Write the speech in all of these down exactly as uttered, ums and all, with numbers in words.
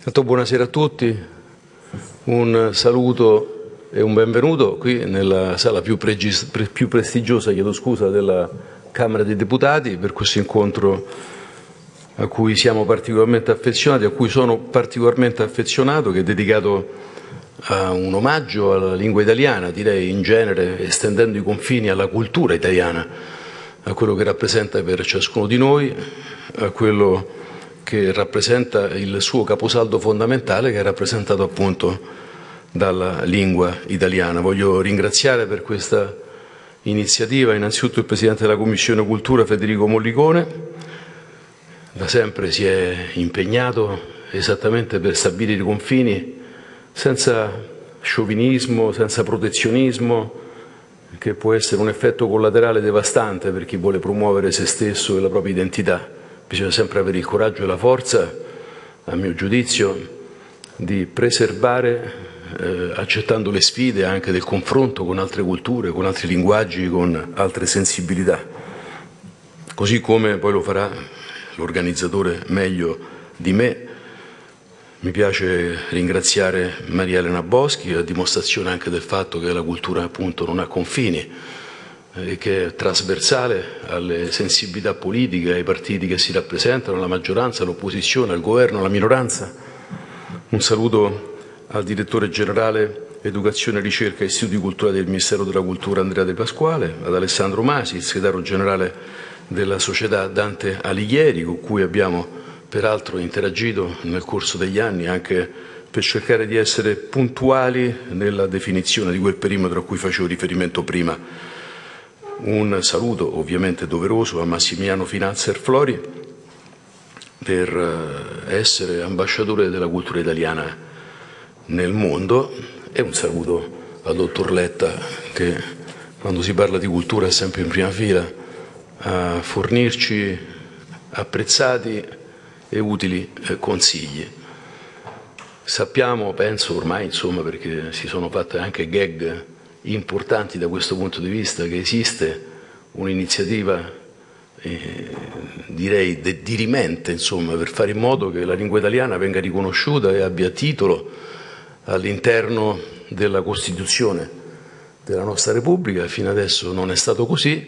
Intanto buonasera a tutti, un saluto e un benvenuto qui nella sala più, pregis, pre, più prestigiosa, chiedo scusa, della Camera dei Deputati per questo incontro a cui siamo particolarmente affezionati, a cui sono particolarmente affezionato, che è dedicato a un omaggio alla lingua italiana, direi in genere, estendendo i confini alla cultura italiana, a quello che rappresenta per ciascuno di noi, a quello che rappresenta il suo caposaldo fondamentale, che è rappresentato appunto dalla lingua italiana. Voglio ringraziare per questa iniziativa innanzitutto il Presidente della Commissione Cultura, Federico Mollicone. Da sempre si è impegnato esattamente per stabilire i confini senza sciovinismo, senza protezionismo, che può essere un effetto collaterale devastante per chi vuole promuovere se stesso e la propria identità. Bisogna sempre avere il coraggio e la forza, a mio giudizio, di preservare, eh, accettando le sfide anche del confronto con altre culture, con altri linguaggi, con altre sensibilità. Così come poi lo farà l'organizzatore meglio di me. Mi piace ringraziare Maria Elena Boschi, a dimostrazione anche del fatto che la cultura appunto non ha confini, e che è trasversale alle sensibilità politiche, ai partiti che si rappresentano, alla maggioranza, all'opposizione, al governo, alla minoranza. Un saluto al direttore generale Educazione, Ricerca e Istituti Culturali del Ministero della Cultura Andrea De Pasquale, ad Alessandro Masi, il segretario generale della società Dante Alighieri, con cui abbiamo peraltro interagito nel corso degli anni anche per cercare di essere puntuali nella definizione di quel perimetro a cui facevo riferimento prima. Un saluto ovviamente doveroso a Massimiliano Finanzer Flori per essere ambasciatore della cultura italiana nel mondo, e un saluto al dottor Letta, che quando si parla di cultura è sempre in prima fila a fornirci apprezzati e utili consigli. Sappiamo, penso ormai, insomma, perché si sono fatte anche gag importanti da questo punto di vista, che esiste un'iniziativa eh, direi de- dirimente, insomma, per fare in modo che la lingua italiana venga riconosciuta e abbia titolo all'interno della Costituzione della nostra Repubblica. Fino adesso non è stato così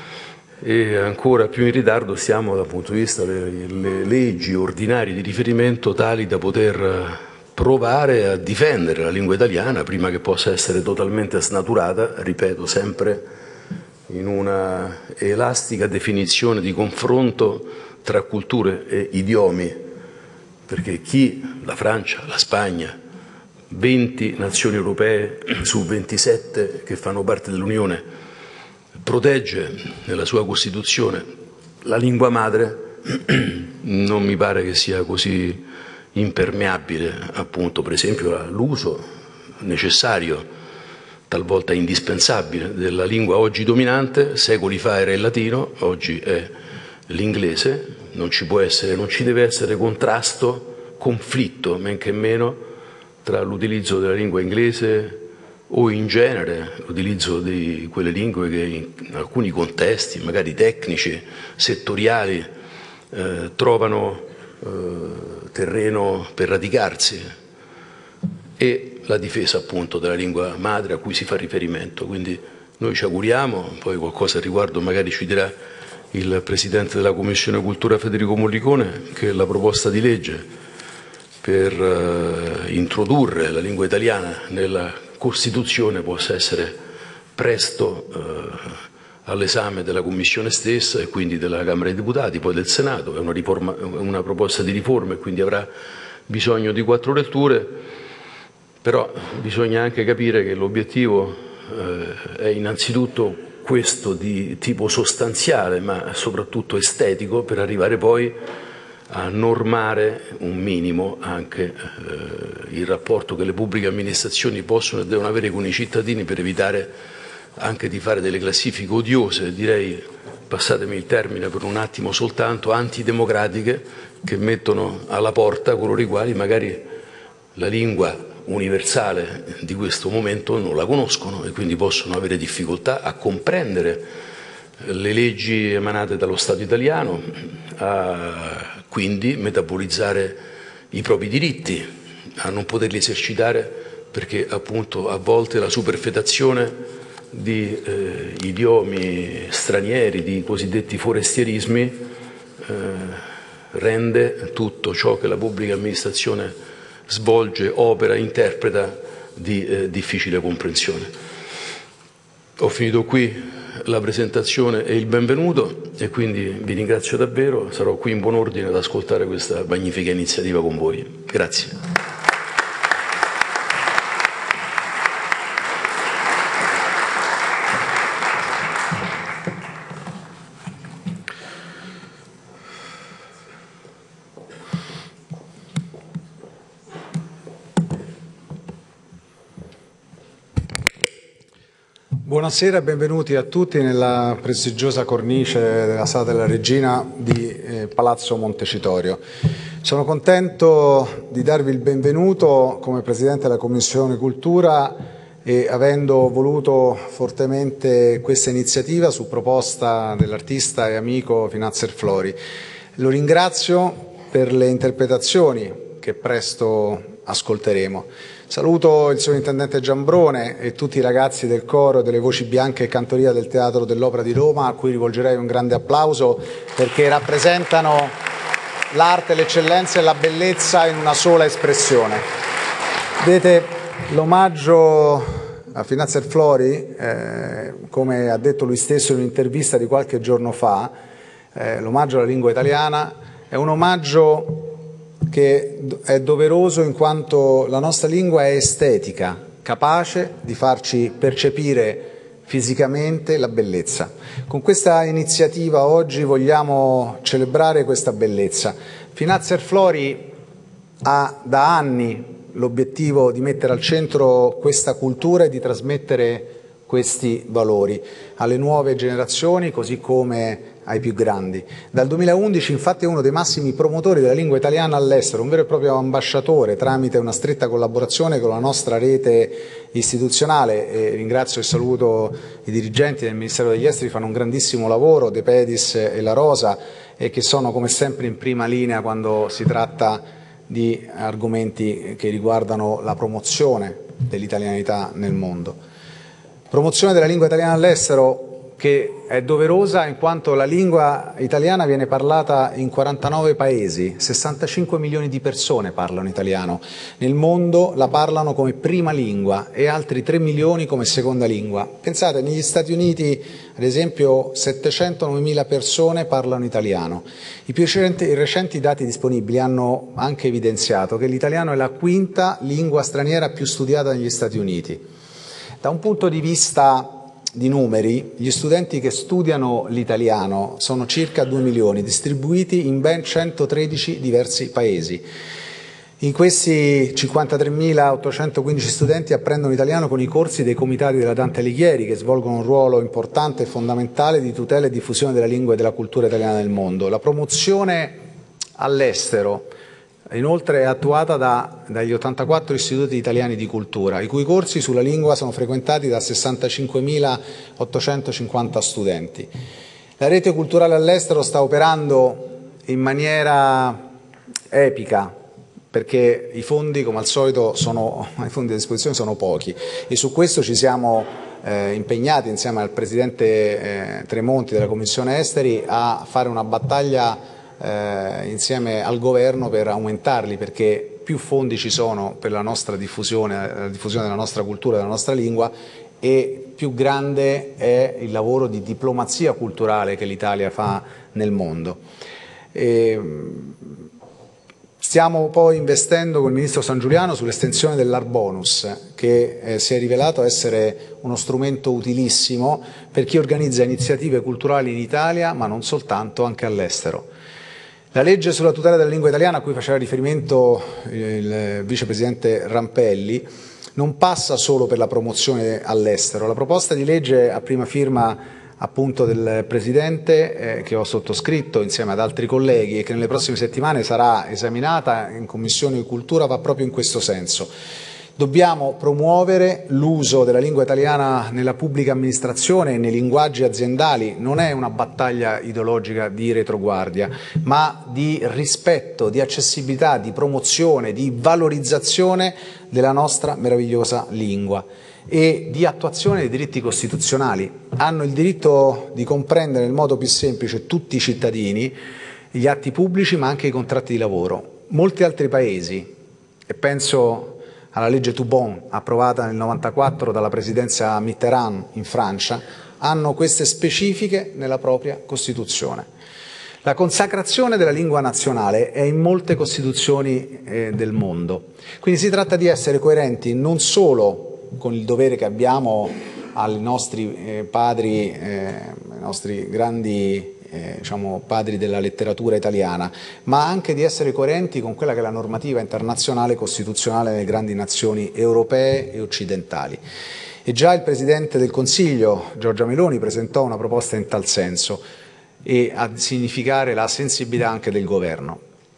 e ancora più in ritardo stiamo dal punto di vista delle leggi ordinarie di riferimento tali da poter provare a difendere la lingua italiana prima che possa essere totalmente snaturata, ripeto, sempre in una elastica definizione di confronto tra culture e idiomi, perché chi, la Francia, la Spagna, venti nazioni europee su ventisette che fanno parte dell'Unione, protegge nella sua Costituzione la lingua madre, non mi pare che sia così impermeabile appunto per esempio all'uso necessario, talvolta indispensabile, della lingua oggi dominante. Secoli fa era il latino, oggi è l'inglese. Non ci può essere, non ci deve essere contrasto, conflitto, men che meno, tra l'utilizzo della lingua inglese o in genere l'utilizzo di quelle lingue che in alcuni contesti, magari tecnici, settoriali, eh, trovano terreno per radicarsi, e la difesa appunto della lingua madre a cui si fa riferimento. Quindi noi ci auguriamo, poi qualcosa al riguardo magari ci dirà il Presidente della Commissione Cultura Federico Mollicone, che la proposta di legge per uh, introdurre la lingua italiana nella Costituzione possa essere presto uh, all'esame della Commissione stessa e quindi della Camera dei Deputati, poi del Senato. È una, riforma, una proposta di riforma e quindi avrà bisogno di quattro letture, però bisogna anche capire che l'obiettivo eh, è innanzitutto questo di tipo sostanziale, ma soprattutto estetico, per arrivare poi a normare un minimo anche eh, il rapporto che le pubbliche amministrazioni possono e devono avere con i cittadini, per evitare anche di fare delle classifiche odiose, direi, passatemi il termine per un attimo soltanto, antidemocratiche, che mettono alla porta coloro i quali magari la lingua universale di questo momento non la conoscono e quindi possono avere difficoltà a comprendere le leggi emanate dallo Stato italiano, a quindi metabolizzare i propri diritti, a non poterli esercitare perché appunto a volte la superfetazione di eh, idiomi stranieri, di cosiddetti forestierismi, eh, rende tutto ciò che la pubblica amministrazione svolge, opera, interpreta di eh, difficile comprensione. Ho finito qui la presentazione e il benvenuto e quindi vi ringrazio davvero, sarò qui in buon ordine ad ascoltare questa magnifica iniziativa con voi. Grazie. Buonasera e benvenuti a tutti nella prestigiosa cornice della Sala della Regina di eh, Palazzo Montecitorio. Sono contento di darvi il benvenuto come Presidente della Commissione Cultura e avendo voluto fortemente questa iniziativa su proposta dell'artista e amico Finazzer Flori. Lo ringrazio per le interpretazioni che presto ascolteremo. Saluto il sovrintendente Giambrone e tutti i ragazzi del coro delle Voci Bianche e Cantoria del Teatro dell'Opera di Roma, a cui rivolgerei un grande applauso perché rappresentano l'arte, l'eccellenza e la bellezza in una sola espressione. Vedete, l'omaggio a Finazzer Flori, eh, come ha detto lui stesso in un'intervista di qualche giorno fa, eh, l'omaggio alla lingua italiana è un omaggio che è doveroso in quanto la nostra lingua è estetica, capace di farci percepire fisicamente la bellezza. Con questa iniziativa oggi vogliamo celebrare questa bellezza. Finazzer Flori ha da anni l'obiettivo di mettere al centro questa cultura e di trasmettere questi valori alle nuove generazioni così come ai più grandi. Dal duemilaundici infatti è uno dei massimi promotori della lingua italiana all'estero, un vero e proprio ambasciatore tramite una stretta collaborazione con la nostra rete istituzionale e ringrazio e saluto i dirigenti del Ministero degli Esteri, fanno un grandissimo lavoro, De Pedis e La Rosa, e che sono come sempre in prima linea quando si tratta di argomenti che riguardano la promozione dell'italianità nel mondo. Promozione della lingua italiana all'estero che è doverosa in quanto la lingua italiana viene parlata in quarantanove paesi, sessantacinque milioni di persone parlano italiano, nel mondo la parlano come prima lingua e altri tre milioni come seconda lingua. Pensate, negli Stati Uniti ad esempio settecentonovemila persone parlano italiano. I più recenti, i recenti dati disponibili hanno anche evidenziato che l'italiano è la quinta lingua straniera più studiata negli Stati Uniti. Da un punto di vista di numeri, gli studenti che studiano l'italiano sono circa due milioni, distribuiti in ben centotredici diversi paesi. In questi cinquantatremilaottocentoquindici studenti apprendono italiano con i corsi dei comitati della Dante Alighieri, che svolgono un ruolo importante e fondamentale di tutela e diffusione della lingua e della cultura italiana nel mondo. La promozione all'estero inoltre è attuata da, dagli ottantaquattro istituti italiani di cultura, i cui corsi sulla lingua sono frequentati da sessantacinquemilaottocentocinquanta studenti. La rete culturale all'estero sta operando in maniera epica, perché i fondi, come al solito, sono, i fondi a disposizione sono pochi e su questo ci siamo eh, impegnati insieme al Presidente eh, Tremonti della Commissione Esteri a fare una battaglia Eh, insieme al governo per aumentarli, perché più fondi ci sono per la nostra diffusione, la diffusione della nostra cultura, della nostra lingua, e più grande è il lavoro di diplomazia culturale che l'Italia fa nel mondo. E stiamo poi investendo con il Ministro Sangiuliano sull'estensione dell'Art Bonus, che eh, si è rivelato essere uno strumento utilissimo per chi organizza iniziative culturali in Italia, ma non soltanto, anche all'estero. La legge sulla tutela della lingua italiana, a cui faceva riferimento il vicepresidente Rampelli, non passa solo per la promozione all'estero. La proposta di legge a prima firma appunto del Presidente, eh, che ho sottoscritto insieme ad altri colleghi e che nelle prossime settimane sarà esaminata in Commissione di Cultura, va proprio in questo senso. Dobbiamo promuovere l'uso della lingua italiana nella pubblica amministrazione e nei linguaggi aziendali. Non è una battaglia ideologica di retroguardia, ma di rispetto, di accessibilità, di promozione, di valorizzazione della nostra meravigliosa lingua e di attuazione dei diritti costituzionali. Hanno il diritto di comprendere nel modo più semplice tutti i cittadini gli atti pubblici, ma anche i contratti di lavoro. Molti altri paesi, e penso alla legge Toubon, approvata nel novantaquattro dalla presidenza Mitterrand in Francia, hanno queste specifiche nella propria Costituzione. La consacrazione della lingua nazionale è in molte Costituzioni eh, del mondo. Quindi si tratta di essere coerenti non solo con il dovere che abbiamo ai nostri eh, padri, eh, ai nostri grandi Eh, diciamo, padri della letteratura italiana, ma anche di essere coerenti con quella che è la normativa internazionale costituzionale nelle grandi nazioni europee e occidentali. E già il Presidente del Consiglio, Giorgia Meloni, presentò una proposta in tal senso e a significare la sensibilità anche del Governo.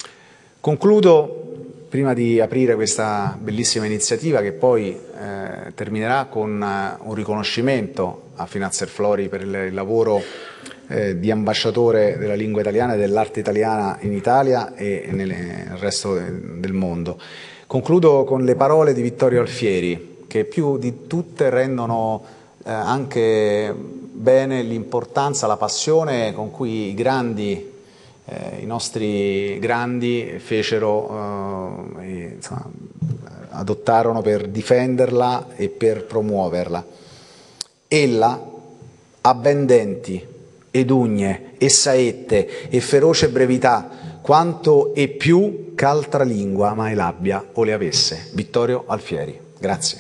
Concludo, prima di aprire questa bellissima iniziativa che poi eh, terminerà con uh, un riconoscimento a Finanzer Flori per il, il lavoro Eh, di ambasciatore della lingua italiana e dell'arte italiana in Italia e nel resto del mondo. Concludo con le parole di Vittorio Alfieri, che più di tutte rendono eh, anche bene l'importanza, la passione con cui i grandi, eh, i nostri grandi fecero, eh, e, insomma, adottarono per difenderla e per promuoverla. Ella ha ben denti ed ugne, e saette, e feroce brevità, quanto e più ch'altra lingua mai l'abbia o le avesse. Vittorio Alfieri. Grazie.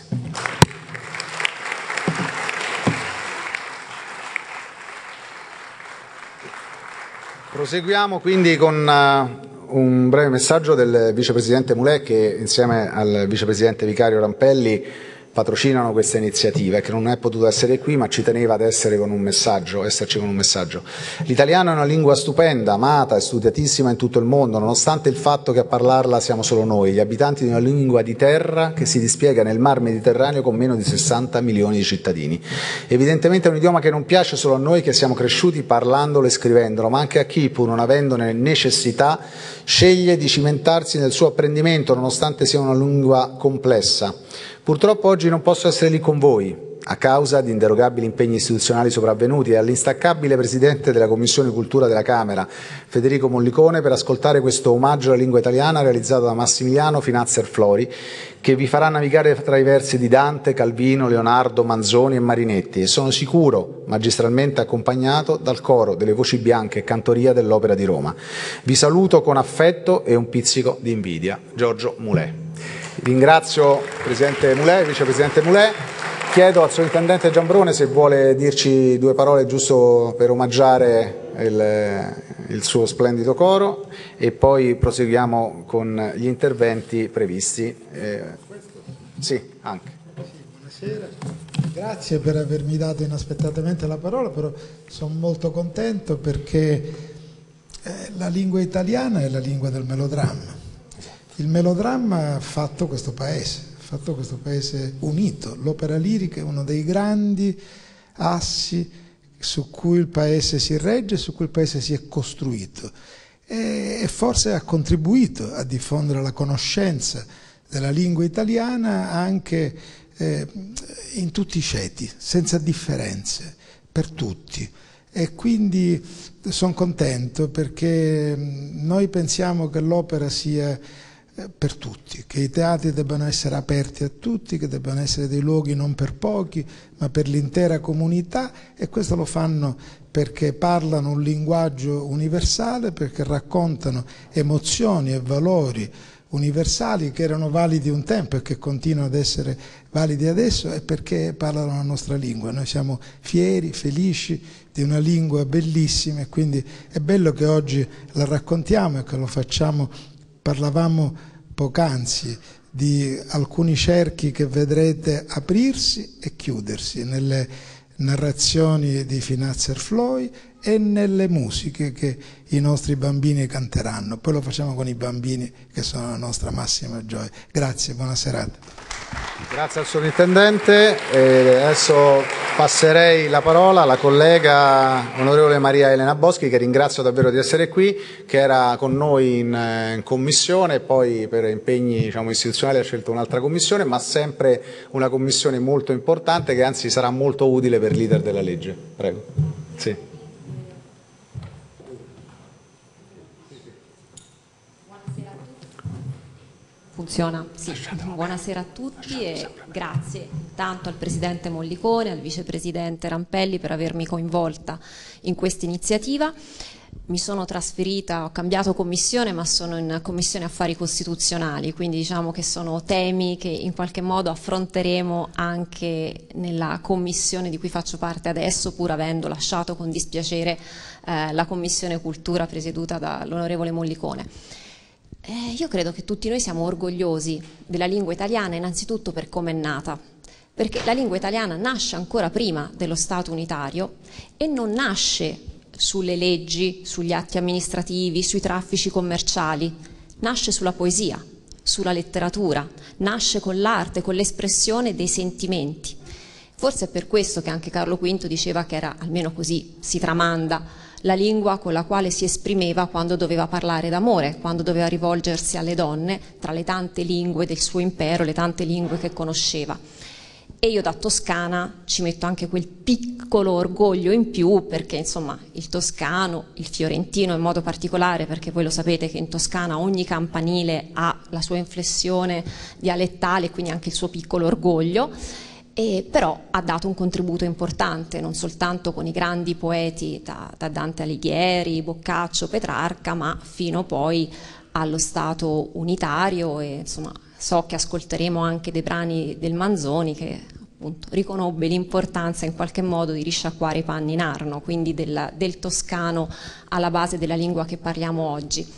Proseguiamo quindi con uh, un breve messaggio del Vicepresidente Mulè, che insieme al Vicepresidente Vicario Rampelli patrocinano questa iniziativa e che non è potuto essere qui, ma ci teneva ad essere con un messaggio, esserci con un messaggio. L'italiano è una lingua stupenda, amata e studiatissima in tutto il mondo, nonostante il fatto che a parlarla siamo solo noi, gli abitanti di una lingua di terra che si dispiega nel mar Mediterraneo con meno di sessanta milioni di cittadini. Evidentemente è un idioma che non piace solo a noi che siamo cresciuti parlandolo e scrivendolo, ma anche a chi, pur non avendone necessità, sceglie di cimentarsi nel suo apprendimento, nonostante sia una lingua complessa. Purtroppo oggi non posso essere lì con voi, a causa di inderogabili impegni istituzionali sopravvenuti, e all'instaccabile Presidente della Commissione Cultura della Camera, Federico Mollicone, per ascoltare questo omaggio alla lingua italiana realizzato da Massimiliano Finanzer Flori, che vi farà navigare tra i versi di Dante, Calvino, Leonardo, Manzoni e Marinetti, e sono sicuro magistralmente accompagnato dal coro delle voci bianche e cantoria dell'Opera di Roma. Vi saluto con affetto e un pizzico di invidia. Giorgio Mulè. Ringrazio Presidente Mulè, Vicepresidente Mulè. Chiedo al Sovrintendente Giambrone se vuole dirci due parole giusto per omaggiare il, il suo splendido coro e poi proseguiamo con gli interventi previsti. Eh, sì, anche. Buonasera, grazie per avermi dato inaspettatamente la parola, però sono molto contento perché eh, la lingua italiana è la lingua del melodramma. Il melodramma ha fatto questo paese, ha fatto questo paese unito. L'opera lirica è uno dei grandi assi su cui il paese si regge, su cui il paese si è costruito e, e forse ha contribuito a diffondere la conoscenza della lingua italiana anche eh, in tutti i ceti, senza differenze, per tutti. E quindi sono contento perché noi pensiamo che l'opera sia per tutti, che i teatri debbano essere aperti a tutti, che debbano essere dei luoghi non per pochi ma per l'intera comunità, e questo lo fanno perché parlano un linguaggio universale, perché raccontano emozioni e valori universali che erano validi un tempo e che continuano ad essere validi adesso, e perché parlano la nostra lingua. Noi siamo fieri, felici di una lingua bellissima e quindi è bello che oggi la raccontiamo e che lo facciamo. Parlavamo poc'anzi di alcuni cerchi che vedrete aprirsi e chiudersi nelle narrazioni di Finanzer Flori e nelle musiche che i nostri bambini canteranno. Poi lo facciamo con i bambini che sono la nostra massima gioia. Grazie, buona serata. Grazie al sovrintendente. E adesso passerei la parola alla collega onorevole Maria Elena Boschi, che ringrazio davvero di essere qui, che era con noi in, in commissione e poi per impegni, diciamo, istituzionali ha scelto un'altra commissione, ma sempre una commissione molto importante che anzi sarà molto utile per l'iter della legge. Prego. Sì. Funziona? Sì. Buonasera a tutti e grazie tanto al Presidente Mollicone, al Vicepresidente Rampelli per avermi coinvolta in questa iniziativa. Mi sono trasferita, ho cambiato commissione, ma sono in Commissione Affari Costituzionali, quindi diciamo che sono temi che in qualche modo affronteremo anche nella commissione di cui faccio parte adesso, pur avendo lasciato con dispiacere eh, la Commissione Cultura presieduta dall'onorevole Mollicone. Eh, io credo che tutti noi siamo orgogliosi della lingua italiana, innanzitutto per come è nata, perché la lingua italiana nasce ancora prima dello Stato unitario e non nasce sulle leggi, sugli atti amministrativi, sui traffici commerciali, nasce sulla poesia, sulla letteratura, nasce con l'arte, con l'espressione dei sentimenti. Forse è per questo che anche Carlo quinto diceva che era, almeno così si tramanda, la lingua con la quale si esprimeva quando doveva parlare d'amore, quando doveva rivolgersi alle donne, tra le tante lingue del suo impero, le tante lingue che conosceva. E io da toscana ci metto anche quel piccolo orgoglio in più, perché insomma il toscano, il fiorentino in modo particolare, perché voi lo sapete che in Toscana ogni campanile ha la sua inflessione dialettale e quindi anche il suo piccolo orgoglio. E però ha dato un contributo importante, non soltanto con i grandi poeti da, da Dante Alighieri, Boccaccio, Petrarca, ma fino poi allo Stato unitario, e insomma so che ascolteremo anche dei brani del Manzoni che appunto riconobbe l'importanza in qualche modo di risciacquare i panni in Arno, quindi del, del toscano alla base della lingua che parliamo oggi.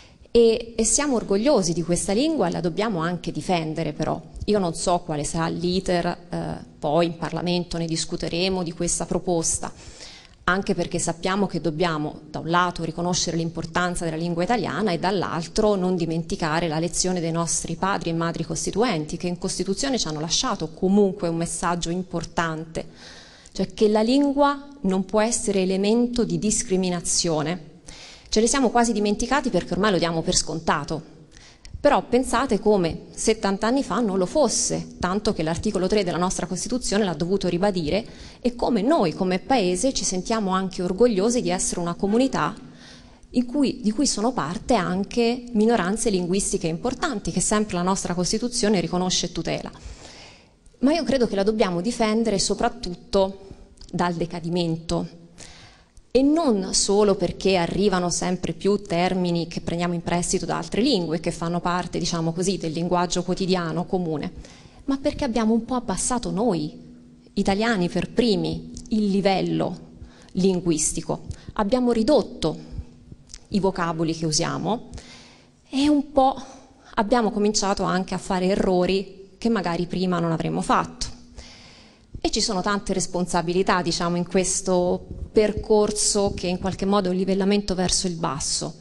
E, e siamo orgogliosi di questa lingua e la dobbiamo anche difendere però. Io non so quale sarà l'iter, eh, poi in Parlamento ne discuteremo di questa proposta, anche perché sappiamo che dobbiamo da un lato riconoscere l'importanza della lingua italiana e dall'altro non dimenticare la lezione dei nostri padri e madri costituenti, che in Costituzione ci hanno lasciato comunque un messaggio importante, cioè che la lingua non può essere elemento di discriminazione. Ce ne siamo quasi dimenticati perché ormai lo diamo per scontato, però pensate come settanta anni fa non lo fosse, tanto che l'articolo tre della nostra Costituzione l'ha dovuto ribadire, e come noi come Paese ci sentiamo anche orgogliosi di essere una comunità in cui, di cui sono parte anche minoranze linguistiche importanti, che sempre la nostra Costituzione riconosce e tutela. Ma io credo che la dobbiamo difendere soprattutto dal decadimento. E non solo perché arrivano sempre più termini che prendiamo in prestito da altre lingue, che fanno parte, diciamo così, del linguaggio quotidiano comune, ma perché abbiamo un po' abbassato noi, italiani per primi, il livello linguistico. Abbiamo ridotto i vocaboli che usiamo e un po' abbiamo cominciato anche a fare errori che magari prima non avremmo fatto. E ci sono tante responsabilità, diciamo, in questo percorso che in qualche modo è un livellamento verso il basso.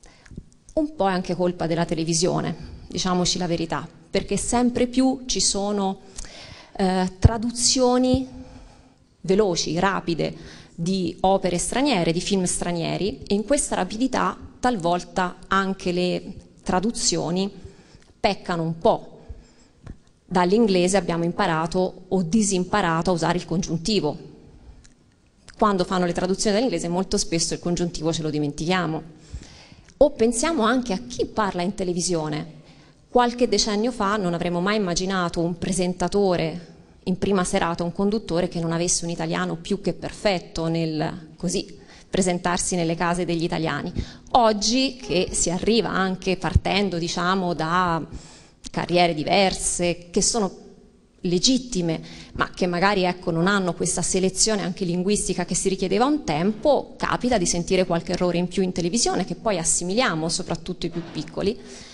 Un po' è anche colpa della televisione, diciamoci la verità, perché sempre più ci sono eh, traduzioni veloci, rapide, di opere straniere, di film stranieri, e in questa rapidità talvolta anche le traduzioni peccano un po'. Dall'inglese abbiamo imparato o disimparato a usare il congiuntivo. Quando fanno le traduzioni dall'inglese molto spesso il congiuntivo ce lo dimentichiamo. O pensiamo anche a chi parla in televisione. Qualche decennio fa non avremmo mai immaginato un presentatore in prima serata, un conduttore che non avesse un italiano più che perfetto nel così presentarsi nelle case degli italiani. Oggi che si arriva anche partendo, diciamo, da carriere diverse, che sono legittime, ma che magari ecco, non hanno questa selezione anche linguistica che si richiedeva un tempo, capita di sentire qualche errore in più in televisione che poi assimiliamo, soprattutto i più piccoli.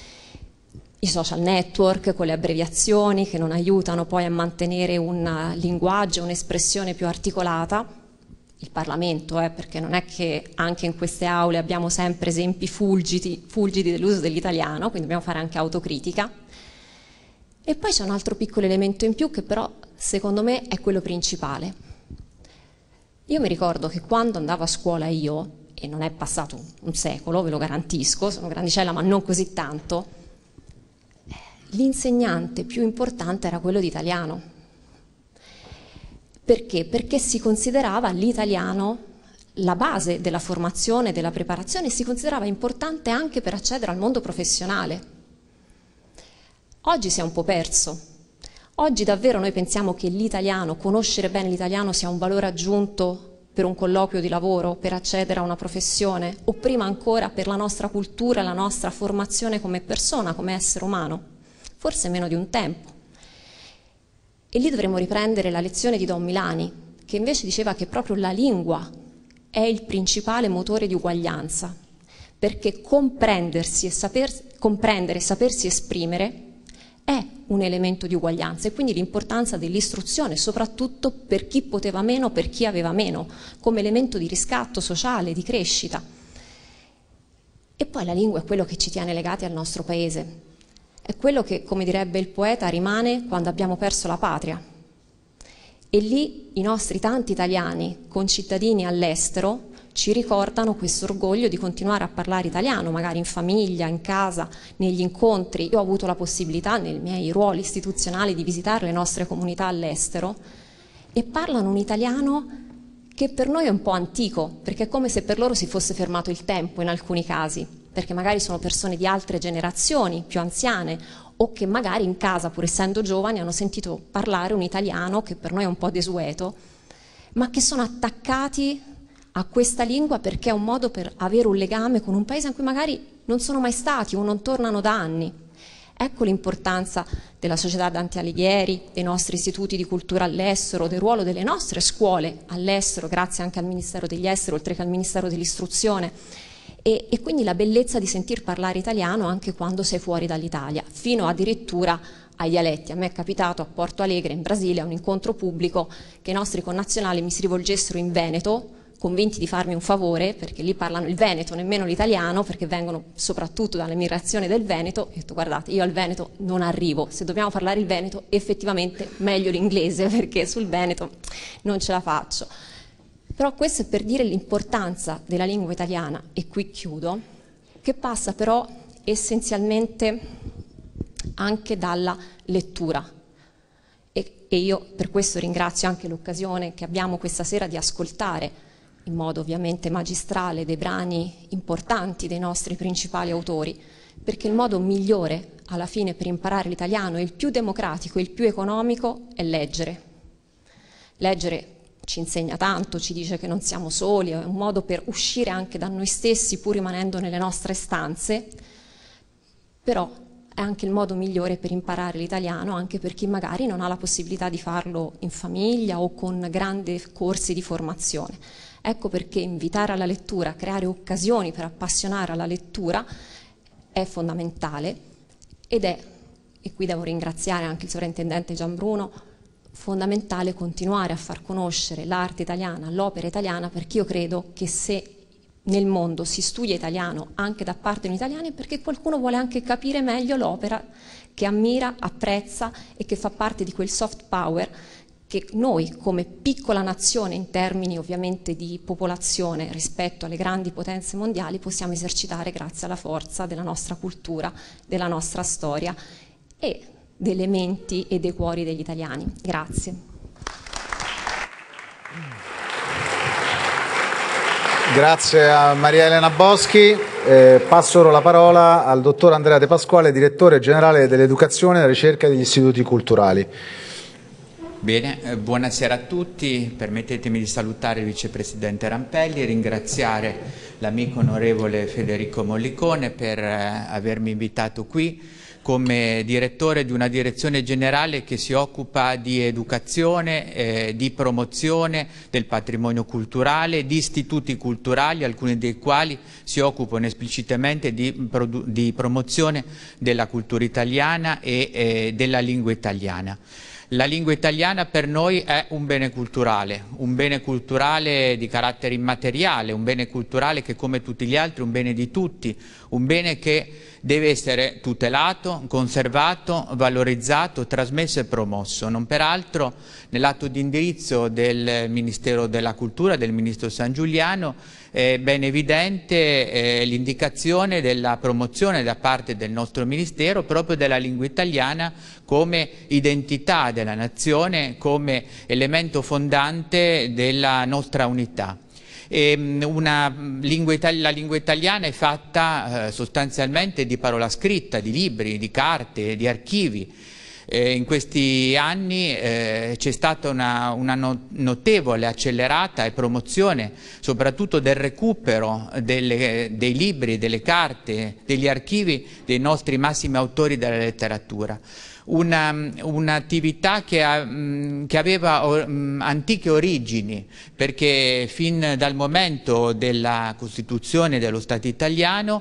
I social network con le abbreviazioni che non aiutano poi a mantenere un linguaggio, un'espressione più articolata. Il Parlamento, eh, perché non è che anche in queste aule abbiamo sempre esempi fulgidi, fulgidi dell'uso dell'italiano, quindi dobbiamo fare anche autocritica. E poi c'è un altro piccolo elemento in più che però secondo me è quello principale. Io mi ricordo che quando andavo a scuola io, e non è passato un secolo, ve lo garantisco, sono grandicella ma non così tanto, l'insegnante più importante era quello di italiano. Perché? Perché si considerava l'italiano la base della formazione, della preparazione, e si considerava importante anche per accedere al mondo professionale. Oggi si è un po' perso. Oggi davvero noi pensiamo che l'italiano, conoscere bene l'italiano sia un valore aggiunto per un colloquio di lavoro, per accedere a una professione, o prima ancora per la nostra cultura, la nostra formazione come persona, come essere umano? Forse meno di un tempo. E lì dovremmo riprendere la lezione di Don Milani, che invece diceva che proprio la lingua è il principale motore di uguaglianza, perché comprendersi e saper, comprendere e sapersi esprimere è un elemento di uguaglianza, e quindi l'importanza dell'istruzione, soprattutto per chi poteva meno, per chi aveva meno, come elemento di riscatto sociale, di crescita. E poi la lingua è quello che ci tiene legati al nostro paese, è quello che, come direbbe il poeta, rimane quando abbiamo perso la patria. E lì i nostri tanti italiani, concittadini all'estero, ci ricordano questo orgoglio di continuare a parlare italiano, magari in famiglia, in casa, negli incontri. Io ho avuto la possibilità nei miei ruoli istituzionali di visitare le nostre comunità all'estero e parlano un italiano che per noi è un po' antico, perché è come se per loro si fosse fermato il tempo in alcuni casi, perché magari sono persone di altre generazioni, più anziane, o che magari in casa, pur essendo giovani, hanno sentito parlare un italiano che per noi è un po' desueto, ma che sono attaccati a questa lingua perché è un modo per avere un legame con un paese in cui magari non sono mai stati o non tornano da anni. Ecco l'importanza della Società Dante Alighieri, dei nostri istituti di cultura all'estero, del ruolo delle nostre scuole all'estero, grazie anche al Ministero degli Esteri, oltre che al Ministero dell'Istruzione, e, e quindi la bellezza di sentir parlare italiano anche quando sei fuori dall'Italia, fino addirittura ai dialetti. A me è capitato a Porto Alegre, in Brasile, a un incontro pubblico, che i nostri connazionali mi si rivolgessero in veneto, convinti di farmi un favore, perché lì parlano il veneto, nemmeno l'italiano, perché vengono soprattutto dall'emigrazione del Veneto. E ho detto: guardate, io al Veneto non arrivo, se dobbiamo parlare il Veneto effettivamente meglio l'inglese, perché sul Veneto non ce la faccio. Però questo è per dire l'importanza della lingua italiana, e qui chiudo, che passa però essenzialmente anche dalla lettura. E, e io per questo ringrazio anche l'occasione che abbiamo questa sera di ascoltare in modo ovviamente magistrale dei brani importanti dei nostri principali autori, perché il modo migliore alla fine per imparare l'italiano, il più democratico, il più economico, è leggere. Leggere ci insegna tanto, ci dice che non siamo soli, è un modo per uscire anche da noi stessi pur rimanendo nelle nostre stanze, però è anche il modo migliore per imparare l'italiano, anche per chi magari non ha la possibilità di farlo in famiglia o con grandi corsi di formazione. Ecco perché invitare alla lettura, creare occasioni per appassionare alla lettura è fondamentale, ed è, e qui devo ringraziare anche il sovrintendente Gianbruno, fondamentale continuare a far conoscere l'arte italiana, l'opera italiana, perché io credo che se nel mondo si studia italiano anche da parte di italiani è perché qualcuno vuole anche capire meglio l'opera che ammira, apprezza e che fa parte di quel soft power che noi come piccola nazione in termini ovviamente di popolazione rispetto alle grandi potenze mondiali possiamo esercitare grazie alla forza della nostra cultura, della nostra storia e delle menti e dei cuori degli italiani. Grazie. Grazie a Maria Elena Boschi. Eh, passo ora la parola al dottor Andrea De Pasquale, direttore generale dell'educazione e della ricerca degli istituti culturali. Bene, eh, buonasera a tutti. Permettetemi di salutare il vicepresidente Rampelli e ringraziare l'amico onorevole Federico Mollicone per eh, avermi invitato qui come direttore di una direzione generale che si occupa di educazione, eh, di promozione del patrimonio culturale, di istituti culturali, alcuni dei quali si occupano esplicitamente di, di promozione della cultura italiana e eh, della lingua italiana. La lingua italiana per noi è un bene culturale, un bene culturale di carattere immateriale, un bene culturale che come tutti gli altri è un bene di tutti, un bene che deve essere tutelato, conservato, valorizzato, trasmesso e promosso. Non peraltro nell'atto di indirizzo del Ministero della Cultura, del Ministro San Giuliano, è ben evidente eh, l'indicazione della promozione da parte del nostro Ministero proprio della lingua italiana come identità della nazione, come elemento fondante della nostra unità. E una lingua itali- la lingua italiana è fatta eh, sostanzialmente di parola scritta, di libri, di carte, di archivi. Eh, in questi anni eh, c'è stata una, una no- notevole accelerata e promozione soprattutto del recupero delle, dei libri, delle carte, degli archivi dei nostri massimi autori della letteratura. Un'attività che, ha, che aveva or, antiche origini, perché fin dal momento della Costituzione dello Stato italiano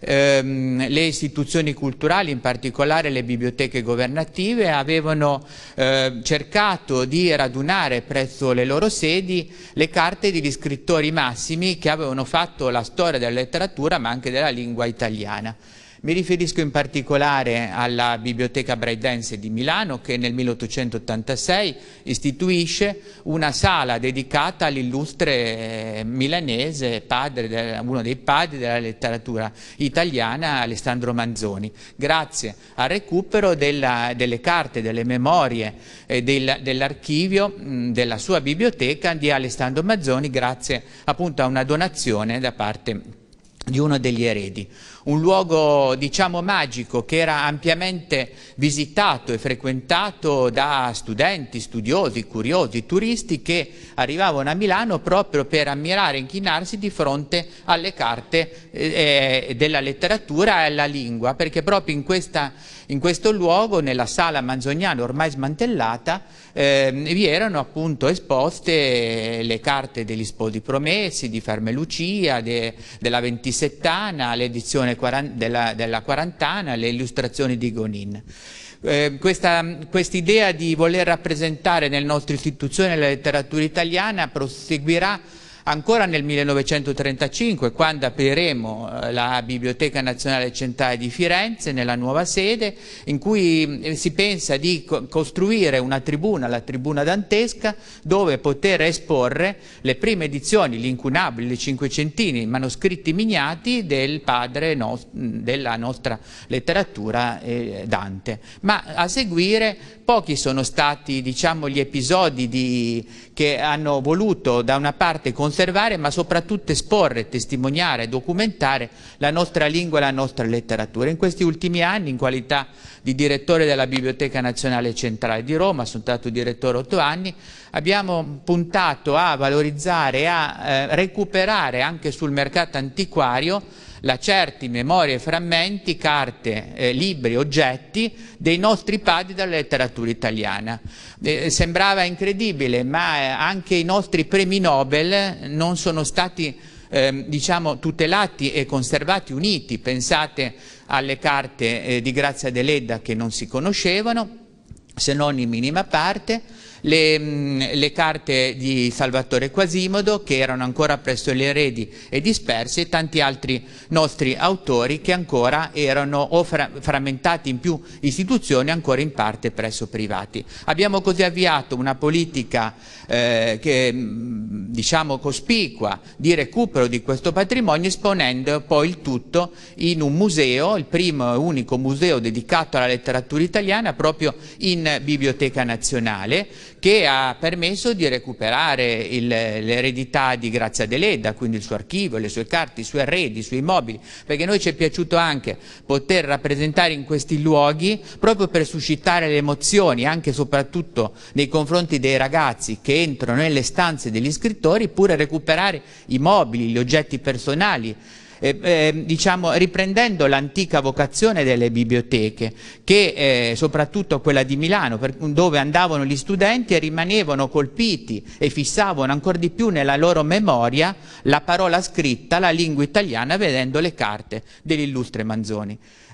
ehm, le istituzioni culturali, in particolare le biblioteche governative, avevano eh, cercato di radunare presso le loro sedi le carte degli scrittori massimi che avevano fatto la storia della letteratura ma anche della lingua italiana. Mi riferisco in particolare alla Biblioteca Braidense di Milano che nel milleottocentottantasei istituisce una sala dedicata all'illustre milanese, padre, uno dei padri della letteratura italiana, Alessandro Manzoni, grazie al recupero della, delle carte, delle memorie eh, del, dell'archivio della sua biblioteca di Alessandro Manzoni, grazie appunto a una donazione da parte di uno degli eredi. Un luogo, diciamo, magico che era ampiamente visitato e frequentato da studenti, studiosi, curiosi, turisti che arrivavano a Milano proprio per ammirare e inchinarsi di fronte alle carte eh, della letteratura e alla lingua, perché proprio in, questa, in questo luogo, nella sala manzoniana ormai smantellata, eh, vi erano appunto esposte le carte degli Sposi Promessi, di Ferme Lucia, de, della Ventisettana, l'edizione Della, della quarantana, le illustrazioni di Gonin. Eh, questa idea di voler rappresentare nelle nostre istituzioni la letteratura italiana proseguirà ancora nel millenovecentotrentacinque, quando apriremo la Biblioteca Nazionale Centrale di Firenze nella nuova sede, in cui si pensa di costruire una tribuna, la tribuna dantesca, dove poter esporre le prime edizioni, gli incunabili, i cinquecentini, manoscritti miniati del padre no, della nostra letteratura, eh, Dante. Ma a seguire pochi sono stati, diciamo, gli episodi di, che hanno voluto da una parte conservare ma soprattutto esporre, testimoniare, documentare la nostra lingua e la nostra letteratura. In questi ultimi anni, in qualità di direttore della Biblioteca Nazionale Centrale di Roma, sono stato direttore otto anni, abbiamo puntato a valorizzare e a eh, recuperare anche sul mercato antiquario lacerti, memorie, frammenti, carte, eh, libri, oggetti dei nostri padri della letteratura italiana. Eh, sembrava incredibile, ma eh, anche i nostri premi Nobel non sono stati eh, diciamo, tutelati e conservati uniti. Pensate alle carte eh, di Grazia Deledda che non si conoscevano, se non in minima parte, Le, le carte di Salvatore Quasimodo che erano ancora presso gli eredi e dispersi, e tanti altri nostri autori che ancora erano o fra, frammentati in più istituzioni, ancora in parte presso privati. Abbiamo così avviato una politica eh, che, diciamo, cospicua di recupero di questo patrimonio, esponendo poi il tutto in un museo, il primo e unico museo dedicato alla letteratura italiana proprio in Biblioteca Nazionale, che ha permesso di recuperare l'eredità di Grazia Deledda, quindi il suo archivio, le sue carte, i suoi arredi, i suoi mobili, perché a noi ci è piaciuto anche poter rappresentare in questi luoghi proprio per suscitare le emozioni, anche e soprattutto nei confronti dei ragazzi che entrano nelle stanze degli scrittori, pure recuperare i mobili, gli oggetti personali, Eh, eh, diciamo, riprendendo l'antica vocazione delle biblioteche, che eh, soprattutto quella di Milano, per, dove andavano gli studenti e rimanevano colpiti e fissavano ancora di più nella loro memoria la parola scritta, la lingua italiana, vedendo le carte dell'illustre Manzoni.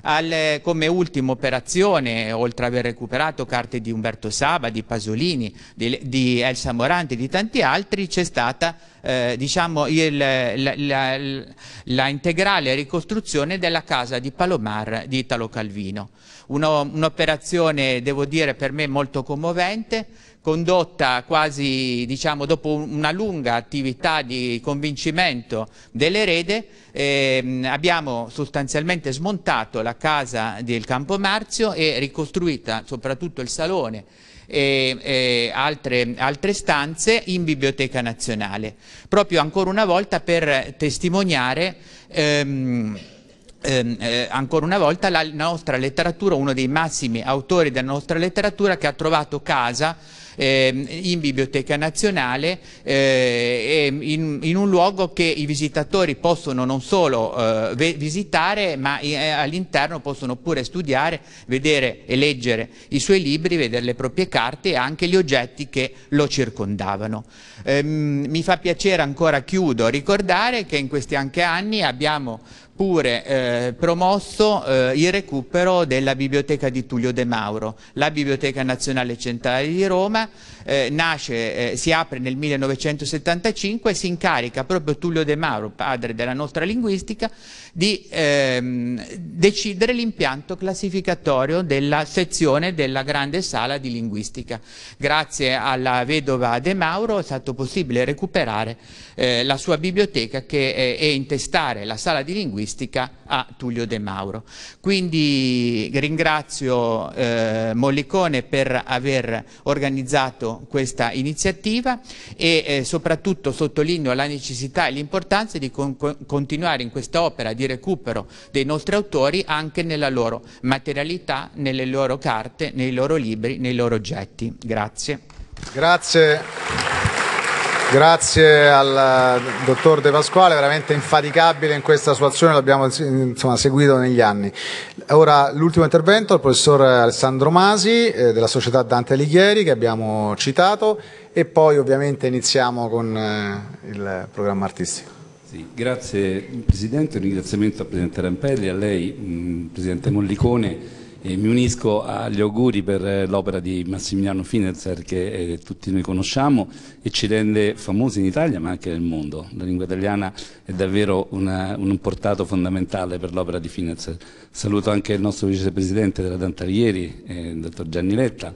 Al, come ultima operazione, oltre ad aver recuperato carte di Umberto Saba, di Pasolini, di, di Elsa Morante e di tanti altri, c'è stata eh, diciamo il, la, la, la integrale ricostruzione della casa di Palomar di Italo Calvino. Un'operazione, devo dire, per me molto commovente, condotta quasi, diciamo, dopo una lunga attività di convincimento dell'erede. Eh, abbiamo sostanzialmente smontato la casa del Campo Marzio e ricostruita soprattutto il salone e, e altre, altre stanze in Biblioteca Nazionale, proprio ancora una volta per testimoniare ehm, Eh, eh, ancora una volta la nostra letteratura, uno dei massimi autori della nostra letteratura, che ha trovato casa eh, in Biblioteca Nazionale, eh, in, in un luogo che i visitatori possono non solo eh, visitare, ma eh, all'interno possono pure studiare, vedere e leggere i suoi libri, vedere le proprie carte e anche gli oggetti che lo circondavano. Eh, mi fa piacere, ancora chiudo, ricordare che in questi anche anni abbiamo pure eh, promosso eh, il recupero della biblioteca di Tullio De Mauro. La Biblioteca Nazionale Centrale di Roma eh, nasce, eh, si apre nel millenovecentosettantacinque e si incarica proprio Tullio De Mauro, padre della nostra linguistica, di ehm, decidere l'impianto classificatorio della sezione della grande sala di linguistica. Grazie alla vedova De Mauro è stato possibile recuperare eh, la sua biblioteca che, eh, e intestare la sala di linguistica a Tullio De Mauro. Quindi ringrazio eh, Mollicone per aver organizzato questa iniziativa e eh, soprattutto sottolineo la necessità e l'importanza di con continuare in questa opera di recupero dei nostri autori anche nella loro materialità, nelle loro carte, nei loro libri, nei loro oggetti. Grazie. Grazie. Grazie al dottor De Pasquale, veramente infaticabile in questa sua azione, l'abbiamo insomma seguito negli anni. Ora l'ultimo intervento al professor Alessandro Masi eh, della società Dante Alighieri, che abbiamo citato, e poi ovviamente iniziamo con eh, il programma artistico. Sì, grazie Presidente, un ringraziamento al Presidente Rampelli, a lei mh, Presidente Mollicone. E mi unisco agli auguri per l'opera di Massimiliano Finelzer, che eh, tutti noi conosciamo e ci rende famosi in Italia ma anche nel mondo. La lingua italiana è davvero una, un portato fondamentale per l'opera di Finelzer. Saluto anche il nostro vicepresidente della Dante Alighieri, eh, il dottor Gianni Letta.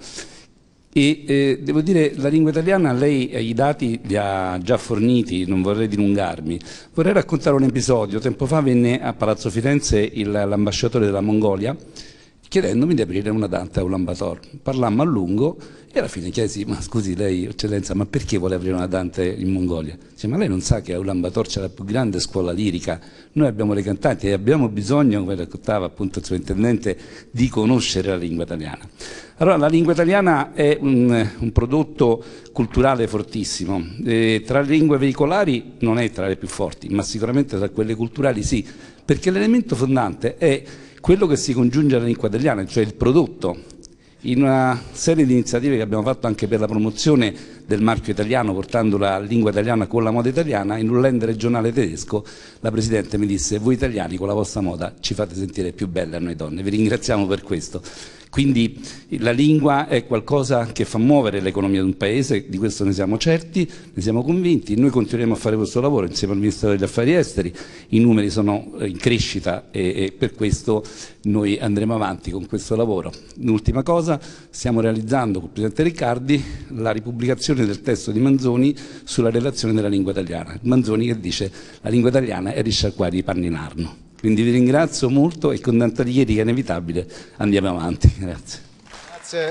E eh, devo dire, la lingua italiana, lei eh, i dati li ha già forniti, non vorrei dilungarmi. Vorrei raccontare un episodio. Tempo fa venne a Palazzo Firenze l'ambasciatore della Mongolia, chiedendomi di aprire una Dante a Ulan Bator. Parlammo a lungo e alla fine chiesi: ma scusi lei, eccellenza, ma perché vuole aprire una Dante in Mongolia? Dice: ma lei non sa che a Ulan Bator c'è la più grande scuola lirica, noi abbiamo le cantanti e abbiamo bisogno, come raccontava appunto il suo intendente, di conoscere la lingua italiana. Allora, la lingua italiana è un, un prodotto culturale fortissimo, e tra le lingue veicolari non è tra le più forti, ma sicuramente tra quelle culturali sì, perché l'elemento fondante è quello che si congiunge alla lingua italiana, cioè il prodotto. In una serie di iniziative che abbiamo fatto anche per la promozione del marchio italiano, portando la lingua italiana con la moda italiana, in un land regionale tedesco, la Presidente mi disse: voi italiani con la vostra moda ci fate sentire più belle a noi donne, vi ringraziamo per questo. Quindi la lingua è qualcosa che fa muovere l'economia di un paese, di questo ne siamo certi, ne siamo convinti. Noi continueremo a fare questo lavoro insieme al Ministero degli Affari Esteri, i numeri sono in crescita e, e per questo noi andremo avanti con questo lavoro. L'ultima cosa, stiamo realizzando con il Presidente Riccardi la ripubblicazione del testo di Manzoni sulla relazione della lingua italiana. Manzoni che dice: la lingua italiana è risciacquare i panni in arno. Quindi vi ringrazio molto e con Dante Alighieri, che è inevitabile, andiamo avanti. Grazie. Grazie.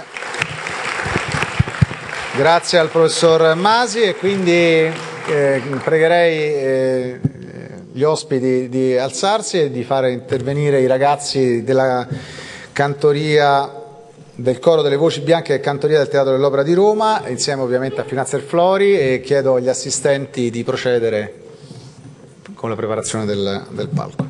Grazie al professor Masi, e quindi eh, pregherei eh, gli ospiti di alzarsi e di fare intervenire i ragazzi della cantoria del Coro delle Voci Bianche e Cantoria del Teatro dell'Opera di Roma, insieme ovviamente a Finazzer Flori, e chiedo agli assistenti di procedere con la preparazione del, del palco.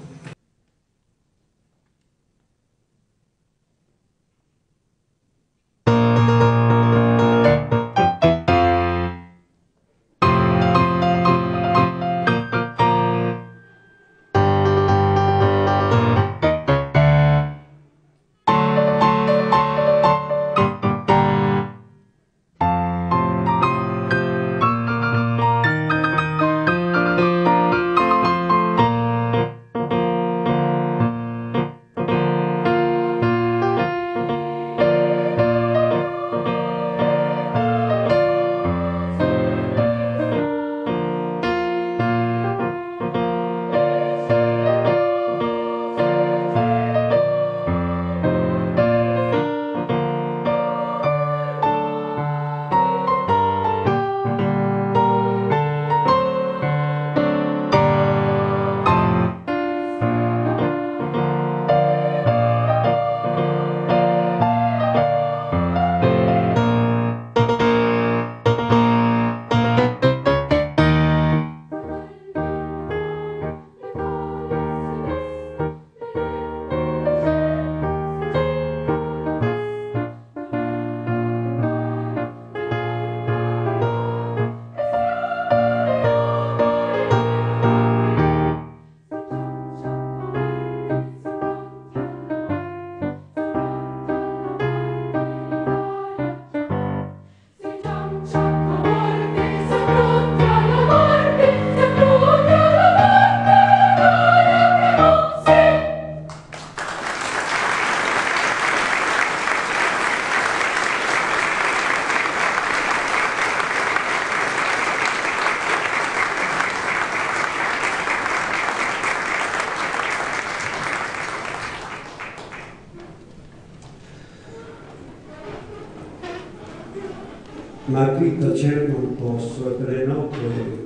ma qui tacer non posso, e per le note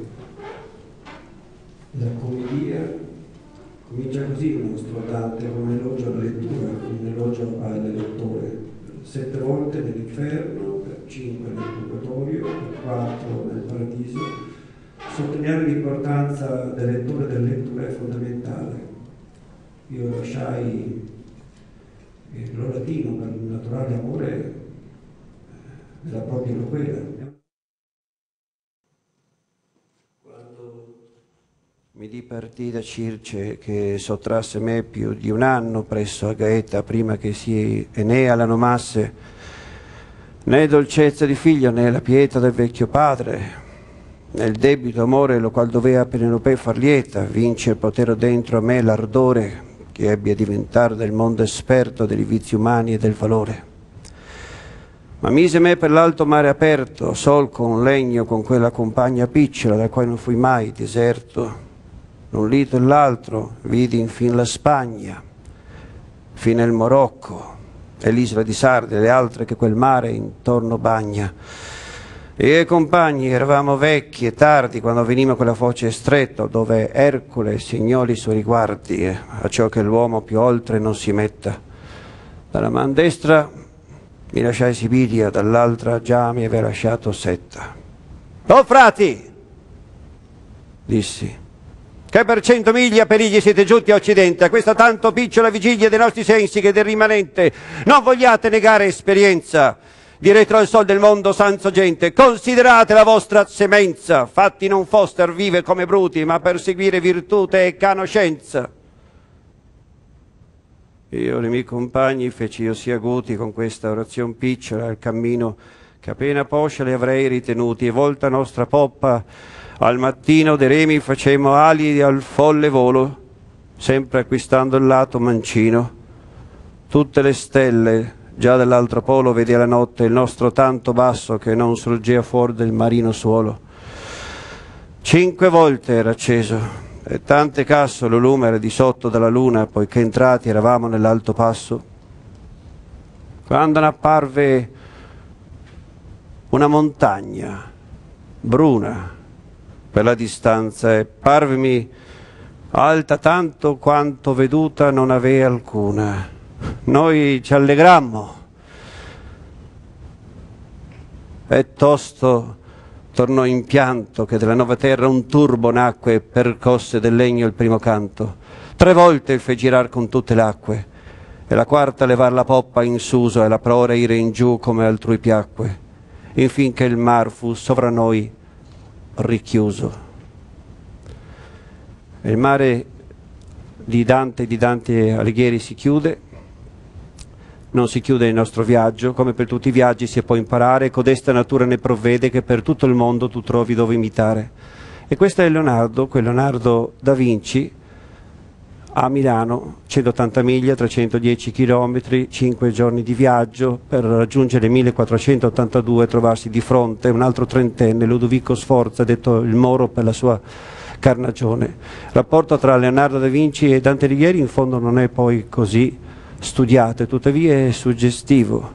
della commedia comincia così il nostro Dante, con un elogio alla lettura, con un elogio al lettore. Sette volte nell'inferno, per cinque nel purgatorio, per quattro nel paradiso. Sottolineare l'importanza del lettore e della lettura è fondamentale. Io lasciai lo latino per il naturale amore della propria loquera. Quando mi dipartì da Circe, che sottrasse me più di un anno presso a Gaeta prima che si Enea la nomasse, né dolcezza di figlio né la pietà del vecchio padre, nel debito amore lo qual doveva Penelope far lieta, vince potero dentro a me l'ardore che ebbi a diventare del mondo esperto dei vizi umani e del valore. Ma mise me per l'alto mare aperto, sol con legno con quella compagna picciola, da quale non fui mai deserto. L'un lito e l'altro vidi infin la Spagna, fino il Morocco e l'isola di Sarde e le altre che quel mare intorno bagna. Io e i compagni eravamo vecchi e tardi quando veniva quella foce stretta dove Ercole segnò i suoi riguardi, eh, a ciò che l'uomo più oltre non si metta. Dalla man destra mi lasciai Sibilia, dall'altra già mi aveva lasciato Setta. «Oh frati!» dissi, «che per cento miglia perigli siete giunti a Occidente, a questa tanto picciola vigilia dei nostri sensi che del rimanente non vogliate negare esperienza di retro al sol del mondo senza gente. Considerate la vostra semenza, fatti non foster vive come bruti, ma per seguire virtute e conoscenza». Io e i miei compagni feci io sia aguti con questa orazione picciola al cammino che appena poscia le avrei ritenuti, e volta nostra poppa al mattino dei remi facemmo ali al folle volo, sempre acquistando il lato mancino. Tutte le stelle già dall'altro polo vedi la notte il nostro tanto basso che non sorgea fuori del marino suolo. Cinque volte era acceso e tante casso lo lume era di sotto dalla luna, poiché entrati eravamo nell'alto passo, quando ne apparve una montagna bruna per la distanza e parvemi alta tanto quanto veduta non avea alcuna. Noi ci allegrammo e tosto tornò in pianto che della nuova terra un turbo nacque e percosse del legno il primo canto. Tre volte il fe girar con tutte l'acque e la quarta levar la poppa in suso e la prora ire in giù come altrui piacque, infin che il mar fu sovra noi richiuso. Il mare di Dante e di Dante Alighieri si chiude. Non si chiude il nostro viaggio, come per tutti i viaggi si può imparare, e codesta natura ne provvede che per tutto il mondo tu trovi dove imitare. E questo è Leonardo, quel Leonardo da Vinci, a Milano, centottanta miglia, trecentodieci chilometri, cinque giorni di viaggio, per raggiungere il millequattrocentottantadue e trovarsi di fronte un altro trentenne, Ludovico Sforza, detto il Moro per la sua carnagione. Il rapporto tra Leonardo da Vinci e Dante Alighieri in fondo non è poi così studiato, e tuttavia è suggestivo.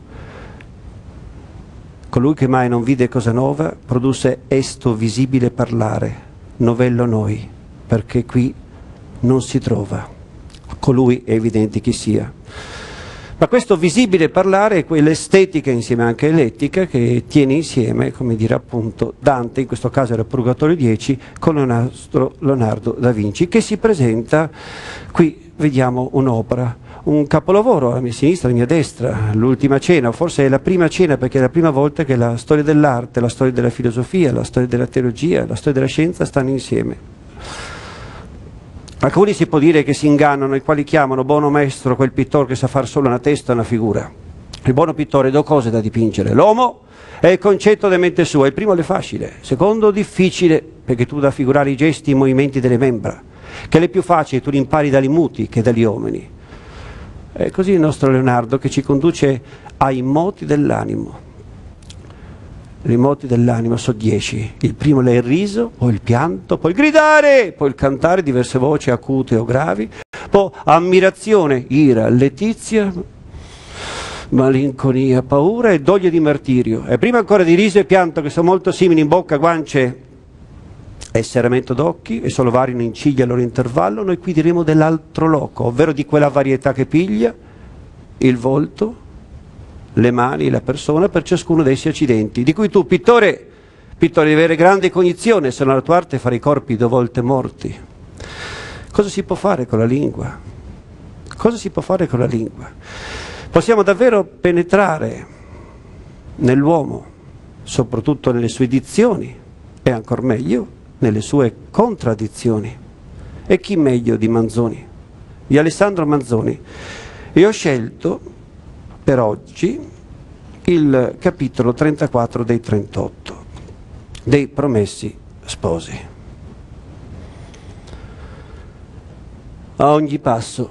Colui che mai non vide cosa nova produsse esto visibile parlare, novello noi, perché qui non si trova. Colui è evidente chi sia. Ma questo visibile parlare è quell'estetica insieme anche all'etica che tiene insieme, come dire appunto, Dante, in questo caso era Purgatorio dieci, con Leonardo, Leonardo da Vinci, che si presenta, qui vediamo un'opera, un capolavoro alla mia sinistra, alla mia destra, l'Ultima Cena, forse è la prima cena perché è la prima volta che la storia dell'arte, la storia della filosofia, la storia della teologia, la storia della scienza stanno insieme. Alcuni si può dire che si ingannano, i quali chiamano buono maestro quel pittore che sa far solo una testa e una figura. Il buono pittore ha due cose da dipingere: l'uomo e il concetto della mente sua. Il primo è facile, il secondo difficile, perché tu da figurare i gesti e i movimenti delle membra, che è più facile, tu li impari dagli muti che dagli uomini. È così il nostro Leonardo che ci conduce ai moti dell'animo. I moti dell'anima sono dieci. Il primo è il riso, poi il pianto, poi il gridare, poi il cantare, diverse voci acute o gravi, poi ammirazione, ira, letizia, malinconia, paura e doglia di martirio. E prima ancora di riso e pianto, che sono molto simili in bocca, guance e serramento d'occhi, e solo variano in ciglia al loro intervallo, noi qui diremo dell'altro loco, ovvero di quella varietà che piglia il volto, le mani e la persona per ciascuno dei essi accidenti, di cui tu, pittore, pittore, devi avere grande cognizione, se non la tua arte fare i corpi due volte morti. Cosa si può fare con la lingua? Cosa si può fare con la lingua? Possiamo davvero penetrare nell'uomo, soprattutto nelle sue dizioni, e ancor meglio nelle sue contraddizioni. E chi meglio di Manzoni, di Alessandro Manzoni? E ho scelto per oggi il capitolo trentaquattro dei trentotto, dei Promessi Sposi. A ogni passo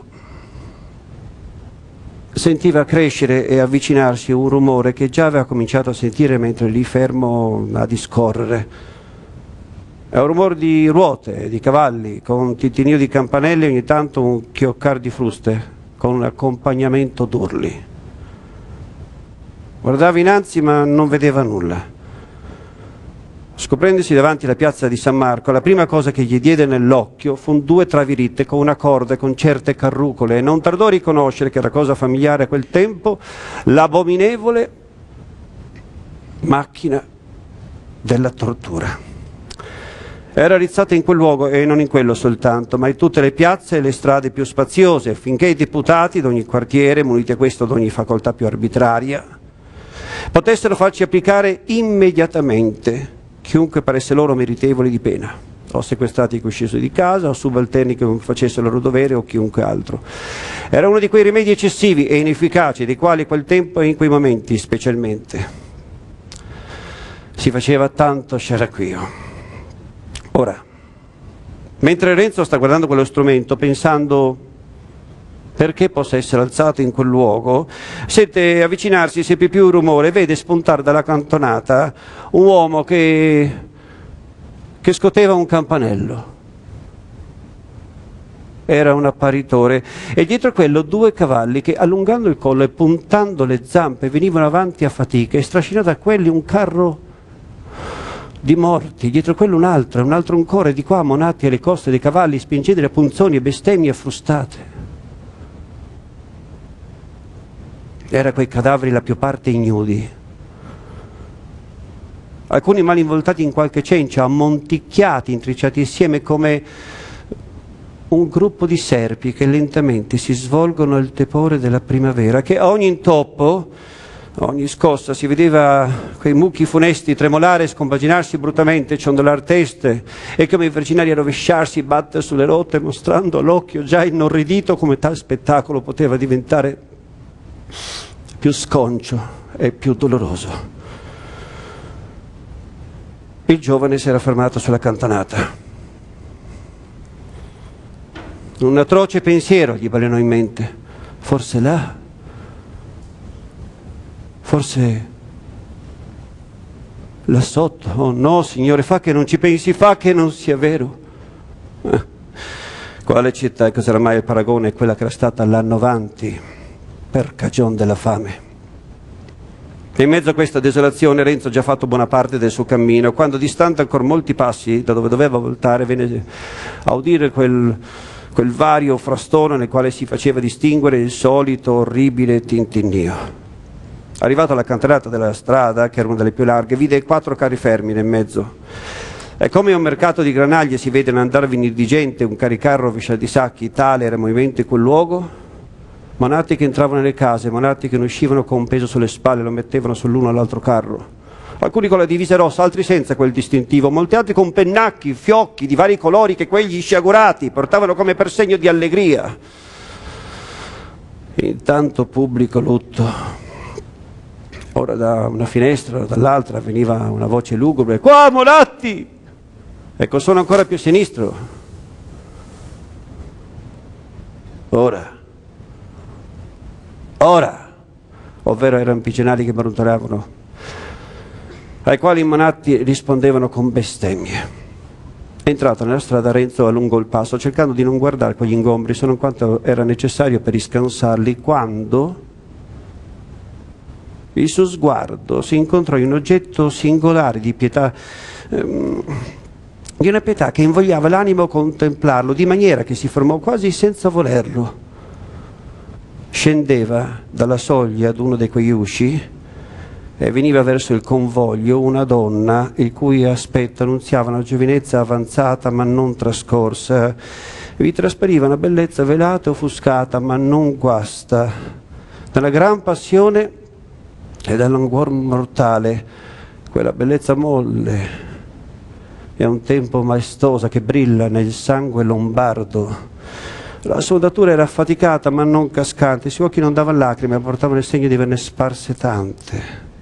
sentiva crescere e avvicinarsi un rumore che già aveva cominciato a sentire mentre lì fermo a discorrere. È un rumore di ruote, di cavalli, con un tintinnio di campanelle e ogni tanto un chioccar di fruste, con un accompagnamento d'urli. Guardava innanzi ma non vedeva nulla. Scoprendosi davanti alla piazza di San Marco, la prima cosa che gli diede nell'occhio fu due traviritte con una corda e con certe carrucole, e non tardò a riconoscere che era cosa familiare a quel tempo l'abominevole macchina della tortura. Era rizzata in quel luogo, e non in quello soltanto, ma in tutte le piazze e le strade più spaziose, finché i deputati d'ogni quartiere, muniti a questo d'ogni facoltà più arbitraria, potessero farci applicare immediatamente chiunque paresse loro meritevoli di pena, o sequestrati che uscissero di casa, o subalterni che non facessero il loro dovere, o chiunque altro. Era uno di quei rimedi eccessivi e inefficaci dei quali quel tempo e in quei momenti specialmente si faceva tanto sciaracquio. Ora, mentre Renzo sta guardando quello strumento, pensando perché possa essere alzato in quel luogo, sente avvicinarsi sempre più il rumore, vede spuntare dalla cantonata un uomo che, che scoteva un campanello. Era un apparitore, e dietro quello due cavalli che, allungando il collo e puntando le zampe, venivano avanti a fatica, e strascinando da quelli un carro di morti, dietro quello un altro, un altro ancora, e di qua monati alle coste dei cavalli, spingendo a punzoni e bestemmie frustate. Era quei cadaveri la più parte ignudi, alcuni mal involtati in qualche cencio, ammonticchiati, intricciati insieme come un gruppo di serpi che lentamente si svolgono al tepore della primavera, che a ogni intoppo, a ogni scossa, si vedeva quei mucchi funesti tremolare e scompaginarsi brutamente, ciondolar teste, e come i virginari a rovesciarsi, battere sulle rotte, mostrando l'occhio già inorridito come tal spettacolo poteva diventare più sconcio e più doloroso. Il giovane si era fermato sulla cantonata. Un atroce pensiero gli balenò in mente. Forse là, forse là sotto. Oh no, Signore, fa che non ci pensi, fa che non sia vero. Eh, quale città, e cos'era mai il paragone, è quella che era stata l'anno avanti per cagion della fame. E in mezzo a questa desolazione Renzo ha già fatto buona parte del suo cammino, quando, distante ancora molti passi da dove doveva voltare, venne a udire quel, quel vario frastuono nel quale si faceva distinguere il solito orribile tintinnio. Arrivato alla cantonata della strada, che era una delle più larghe, vide quattro carri fermi nel mezzo. E come a un mercato di granaglie si vede andare venire di gente, un caricarro rovesciato di sacchi, tale era il movimento in quel luogo. Monati che entravano nelle case, monati che ne uscivano con un peso sulle spalle e lo mettevano sull'uno all'altro carro. Alcuni con la divisa rossa, altri senza quel distintivo, molti altri con pennacchi, fiocchi di vari colori che quegli sciagurati portavano come per segno di allegria. Intanto pubblico lutto. Ora da una finestra o dall'altra veniva una voce lugubre: «Qua, Monatti!» Ecco, sono ancora più a sinistro. Ora. Ora, ovvero erano pigionali che brontolavano, ai quali i Monatti rispondevano con bestemmie. Entrato nella strada, Renzo allungò il passo, cercando di non guardare quegli ingombri, se non quanto era necessario per riscansarli, quando Il suo sguardo si incontrò in un oggetto singolare di pietà, ehm, di una pietà che invogliava l'animo a contemplarlo, di maniera che si fermò quasi senza volerlo. Scendeva dalla soglia ad uno di quegli usci e veniva verso il convoglio una donna il cui aspetto annunziava una giovinezza avanzata ma non trascorsa. Vi traspariva una bellezza velata e offuscata ma non guasta, dalla gran passione e dal languor mortale, quella bellezza molle e a un tempo maestosa che brilla nel sangue lombardo. La sua datura era affaticata ma non cascante, i suoi occhi non davano lacrime, portavano il segno di averne sparse tante.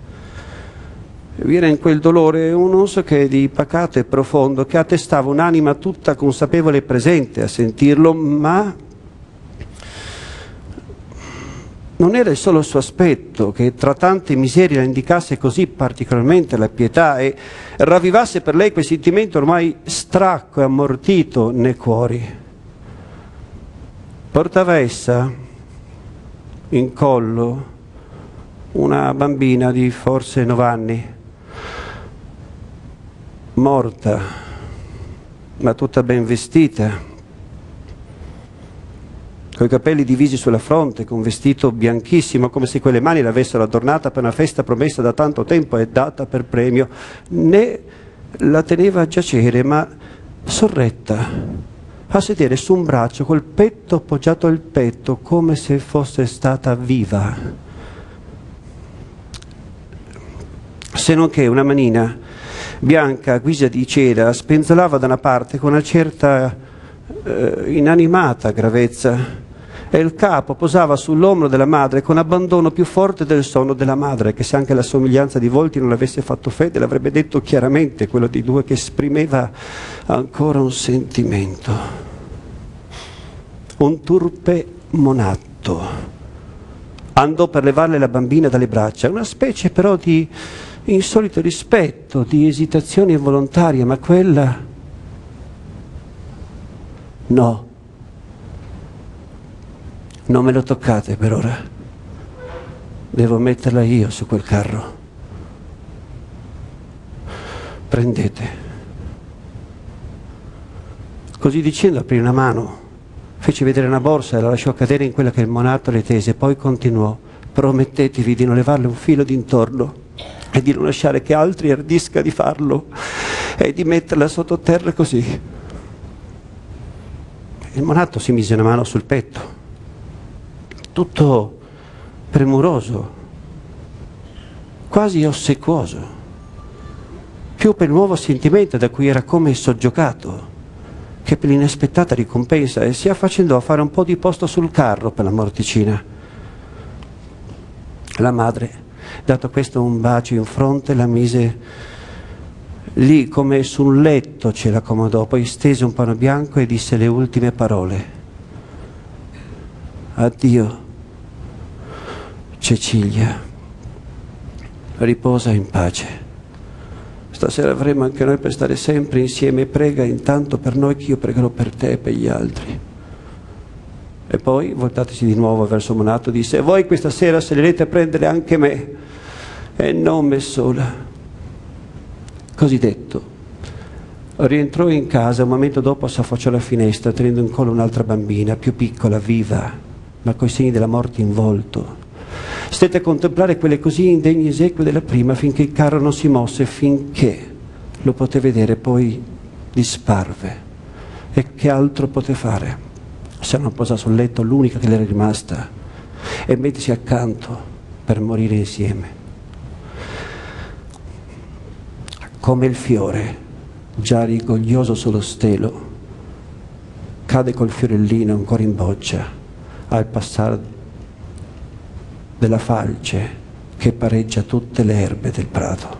Vi era in quel dolore un non so che di pacato e profondo che attestava un'anima tutta consapevole e presente a sentirlo, ma non era il solo il suo aspetto che tra tante miserie la indicasse così particolarmente la pietà e ravvivasse per lei quel sentimento ormai stracco e ammortito nei cuori. Portava essa in collo una bambina di forse nove anni, morta, ma tutta ben vestita, coi capelli divisi sulla fronte, con un vestito bianchissimo, come se quelle mani l'avessero adornata per una festa promessa da tanto tempo e data per premio. Né la teneva a giacere, ma sorretta, a sedere su un braccio, col petto appoggiato al petto, come se fosse stata viva. Se non che una manina bianca a guisa di cera spenzolava da una parte con una certa eh, inanimata gravezza e il capo posava sull'ombro della madre con abbandono più forte del sonno della madre, che se anche la somiglianza di volti non l'avesse fatto fede l'avrebbe detto chiaramente, quello di due che esprimeva ancora un sentimento. Un turpe monatto andò per levarle la bambina dalle braccia, una specie però di insolito rispetto, di esitazione involontaria, ma quella no, non me lo toccate per ora, devo metterla io su quel carro, prendete. Così dicendo aprì una mano, fece vedere una borsa e la lasciò cadere in quella che il monatto le tese, poi continuò: promettetevi di non levarle un filo d'intorno e di non lasciare che altri ardisca di farlo e di metterla sottoterra così. Il monatto si mise una mano sul petto, tutto premuroso, quasi ossequioso, più per il nuovo sentimento da cui era come soggiogato che per l'inaspettata ricompensa, e si affaccendò a fare un po' di posto sul carro per la morticina. La madre, dato questo un bacio in fronte, la mise lì come su un letto, ce l'accomodò, poi stese un pano bianco e disse le ultime parole: addio Cecilia, riposa in pace. Stasera avremo anche noi per stare sempre insieme, prega intanto per noi che io pregherò per te e per gli altri. E poi, voltatisi di nuovo verso il monatto, disse: voi questa sera salerete a prendere anche me e non me sola. Così detto, rientrò in casa, un momento dopo s'affacciò alla finestra tenendo in collo un'altra bambina, più piccola, viva, ma coi segni della morte in volto. Stette a contemplare quelle così indegne esequie della prima finché il carro non si mosse, finché lo poté vedere, poi disparve. E che altro poté fare se non posò sul letto l'unica che le era rimasta e mettersi accanto per morire insieme? Come il fiore, già rigoglioso sullo stelo, cade col fiorellino ancora in boccia al passare della falce che pareggia tutte le erbe del prato.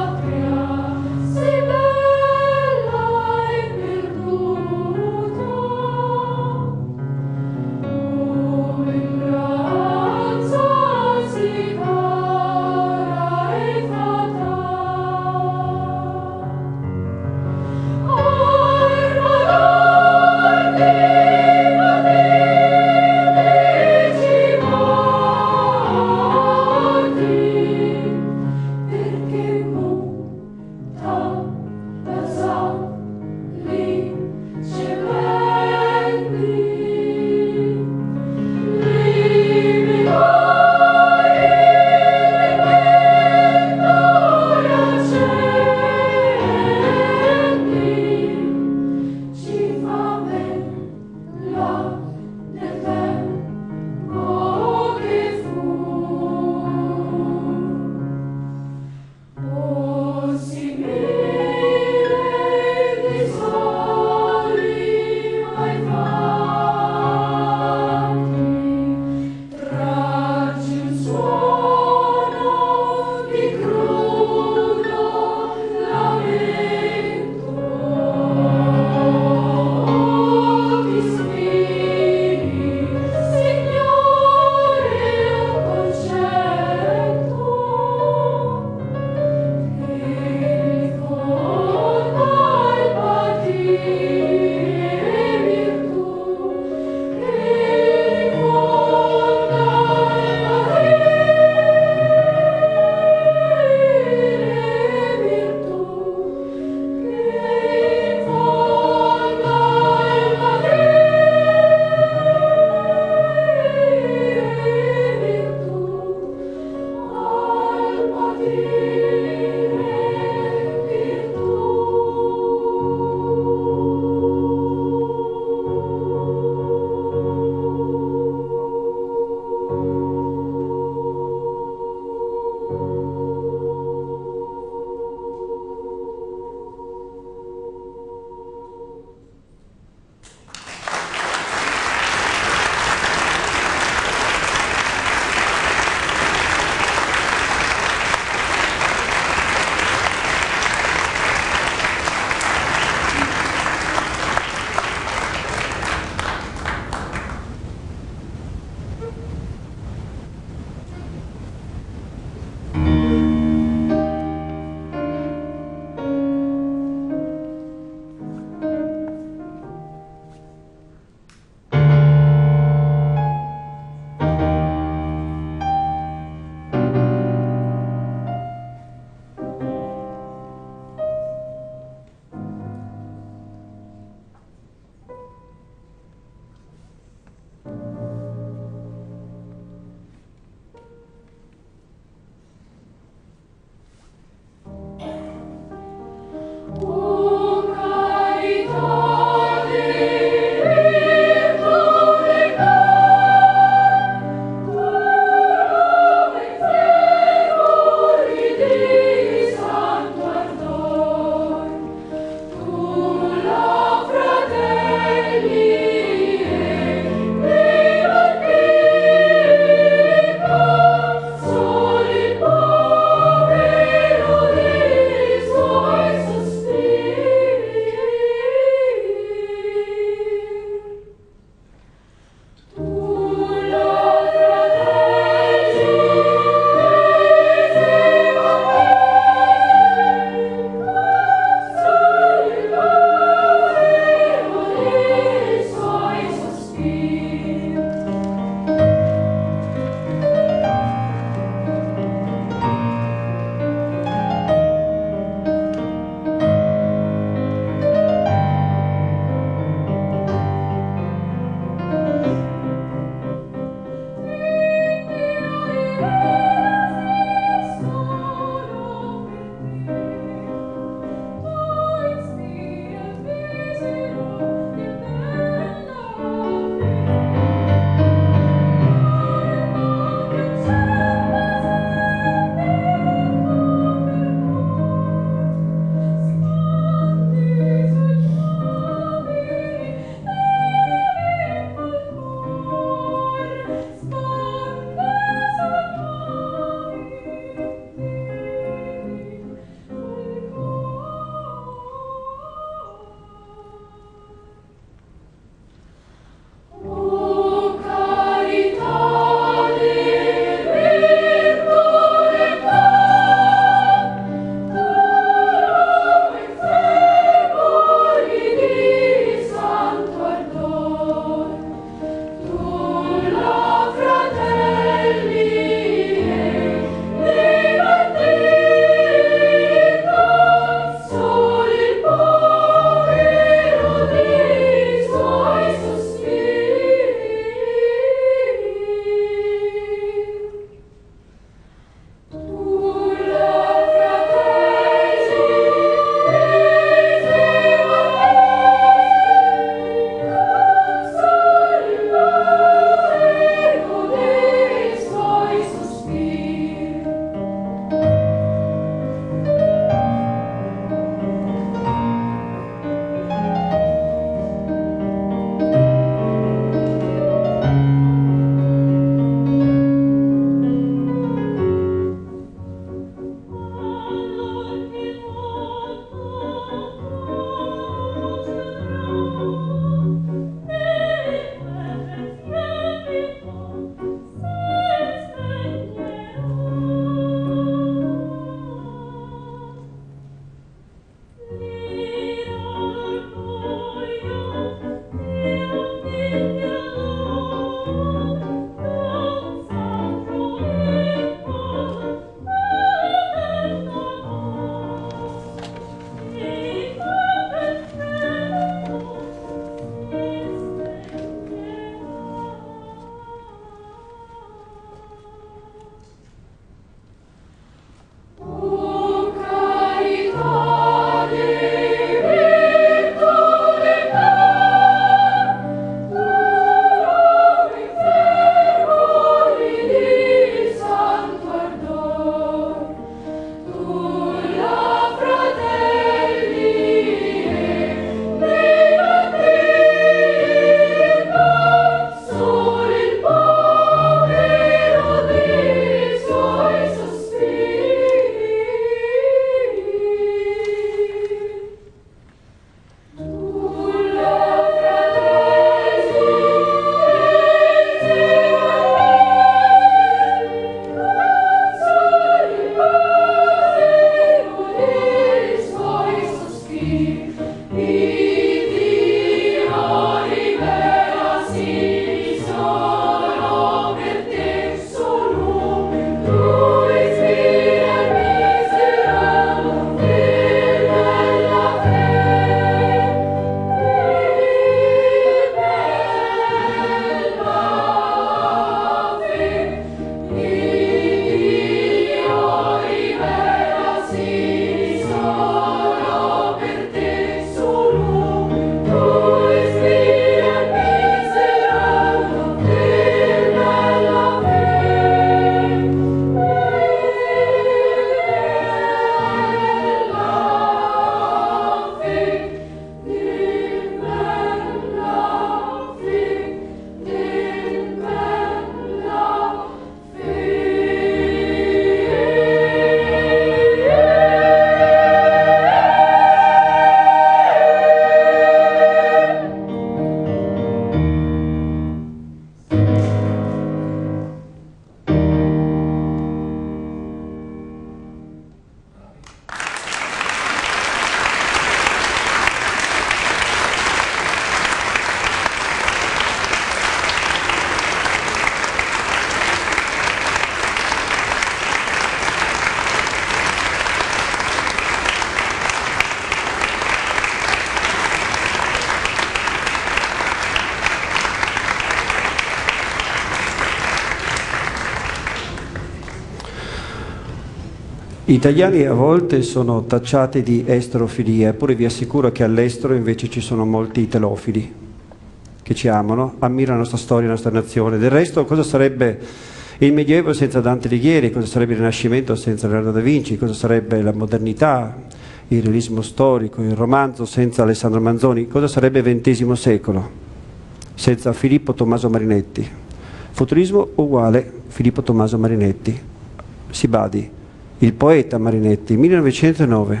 Gli italiani a volte sono tacciati di esterofilia, eppure vi assicuro che all'estero invece ci sono molti italofili che ci amano, ammirano la nostra storia, la nostra nazione. Del resto, cosa sarebbe il Medioevo senza Dante Alighieri? Cosa sarebbe il Rinascimento senza Leonardo da Vinci? Cosa sarebbe la modernità, il realismo storico, il romanzo senza Alessandro Manzoni? Cosa sarebbe il ventesimo secolo senza Filippo Tommaso Marinetti? Futurismo uguale Filippo Tommaso Marinetti. Si badi, il poeta Marinetti, millenovecentonove.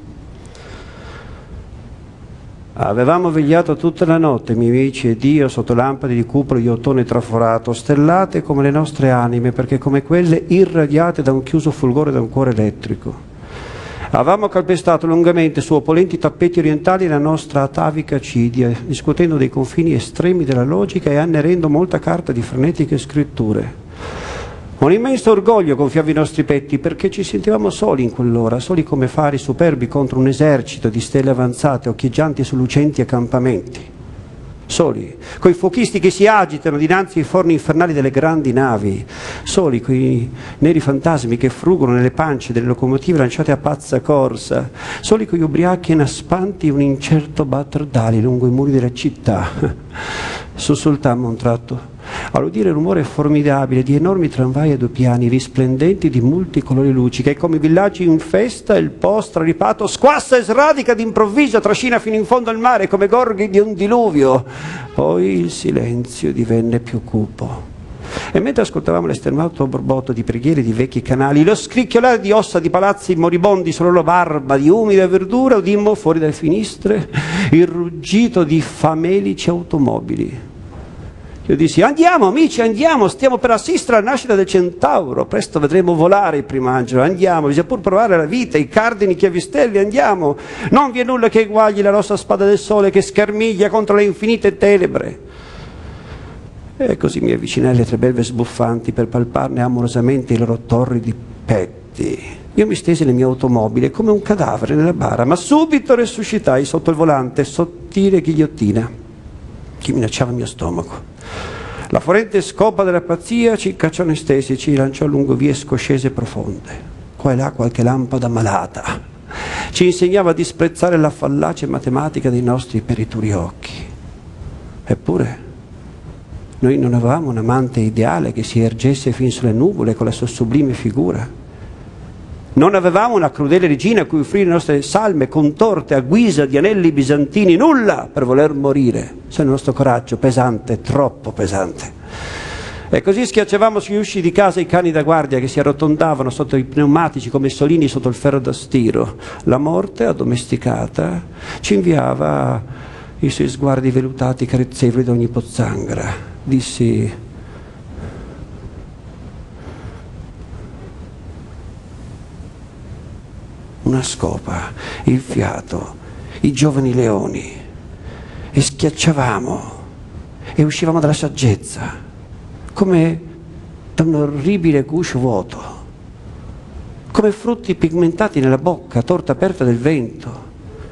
Avevamo vegliato tutta la notte, miei amici ed io, sotto lampade di cupolo di ottone traforato, stellate come le nostre anime, perché come quelle irradiate da un chiuso fulgore da un cuore elettrico. Avevamo calpestato lungamente su opulenti tappeti orientali la nostra atavica cidia, discutendo dei confini estremi della logica e annerendo molta carta di frenetiche scritture. Un immenso orgoglio gonfiava i nostri petti perché ci sentivamo soli in quell'ora, soli come fari superbi contro un esercito di stelle avanzate occhieggianti su lucenti accampamenti. Soli, coi fuochisti che si agitano dinanzi ai forni infernali delle grandi navi, soli coi neri fantasmi che fruggono nelle pance delle locomotive lanciate a pazza corsa, soli coi ubriachi inaspanti un incerto batter d'ali lungo i muri della città. Sussultammo un tratto, all'udire il rumore formidabile di enormi tramvai a due piani risplendenti di multicolori luci che come villaggi in festa il po' straripato squassa e sradica d'improvviso, trascina fino in fondo al mare come gorghi di un diluvio. Poi il silenzio divenne più cupo e mentre ascoltavamo l'estenuato borbotto di preghiere di vecchi canali, lo scricchiolare di ossa di palazzi moribondi sulla loro barba di umida verdura, udimmo fuori dalle finestre il ruggito di famelici automobili. Io dissi: andiamo amici, andiamo, stiamo per assistere alla nascita del centauro, presto vedremo volare il primo angelo, andiamo, bisogna pur provare la vita, i cardini chiavistelli, andiamo, non vi è nulla che eguagli la rossa spada del sole che schermiglia contro le infinite tenebre. E così mi avvicinai alle tre belve sbuffanti per palparne amorosamente i loro torridi petti. Io mi stesi nella mia automobile come un cadavere nella bara, ma subito resuscitai sotto il volante, sottile ghigliottina che minacciava il mio stomaco. La forente scopa della pazzia ci cacciò noi stessi, ci lanciò lungo vie scoscese profonde. Qua e là qualche lampada malata ci insegnava a disprezzare la fallace matematica dei nostri perituri occhi. Eppure noi non avevamo un amante ideale che si ergesse fin sulle nuvole con la sua sublime figura. Non avevamo una crudele regina a cui offrire le nostre salme contorte a guisa di anelli bizantini, nulla per voler morire, se il nostro coraggio pesante, troppo pesante. E così schiacciavamo sugli usci di casa i cani da guardia che si arrotondavano sotto i pneumatici come solini sotto il ferro da stiro. La morte, addomesticata, ci inviava i suoi sguardi velutati carezzevoli da ogni pozzanghera. Dissi: una scopa, il fiato, i giovani leoni, e schiacciavamo e uscivamo dalla saggezza come da un orribile guscio vuoto, come frutti pigmentati nella bocca, torta aperta del vento,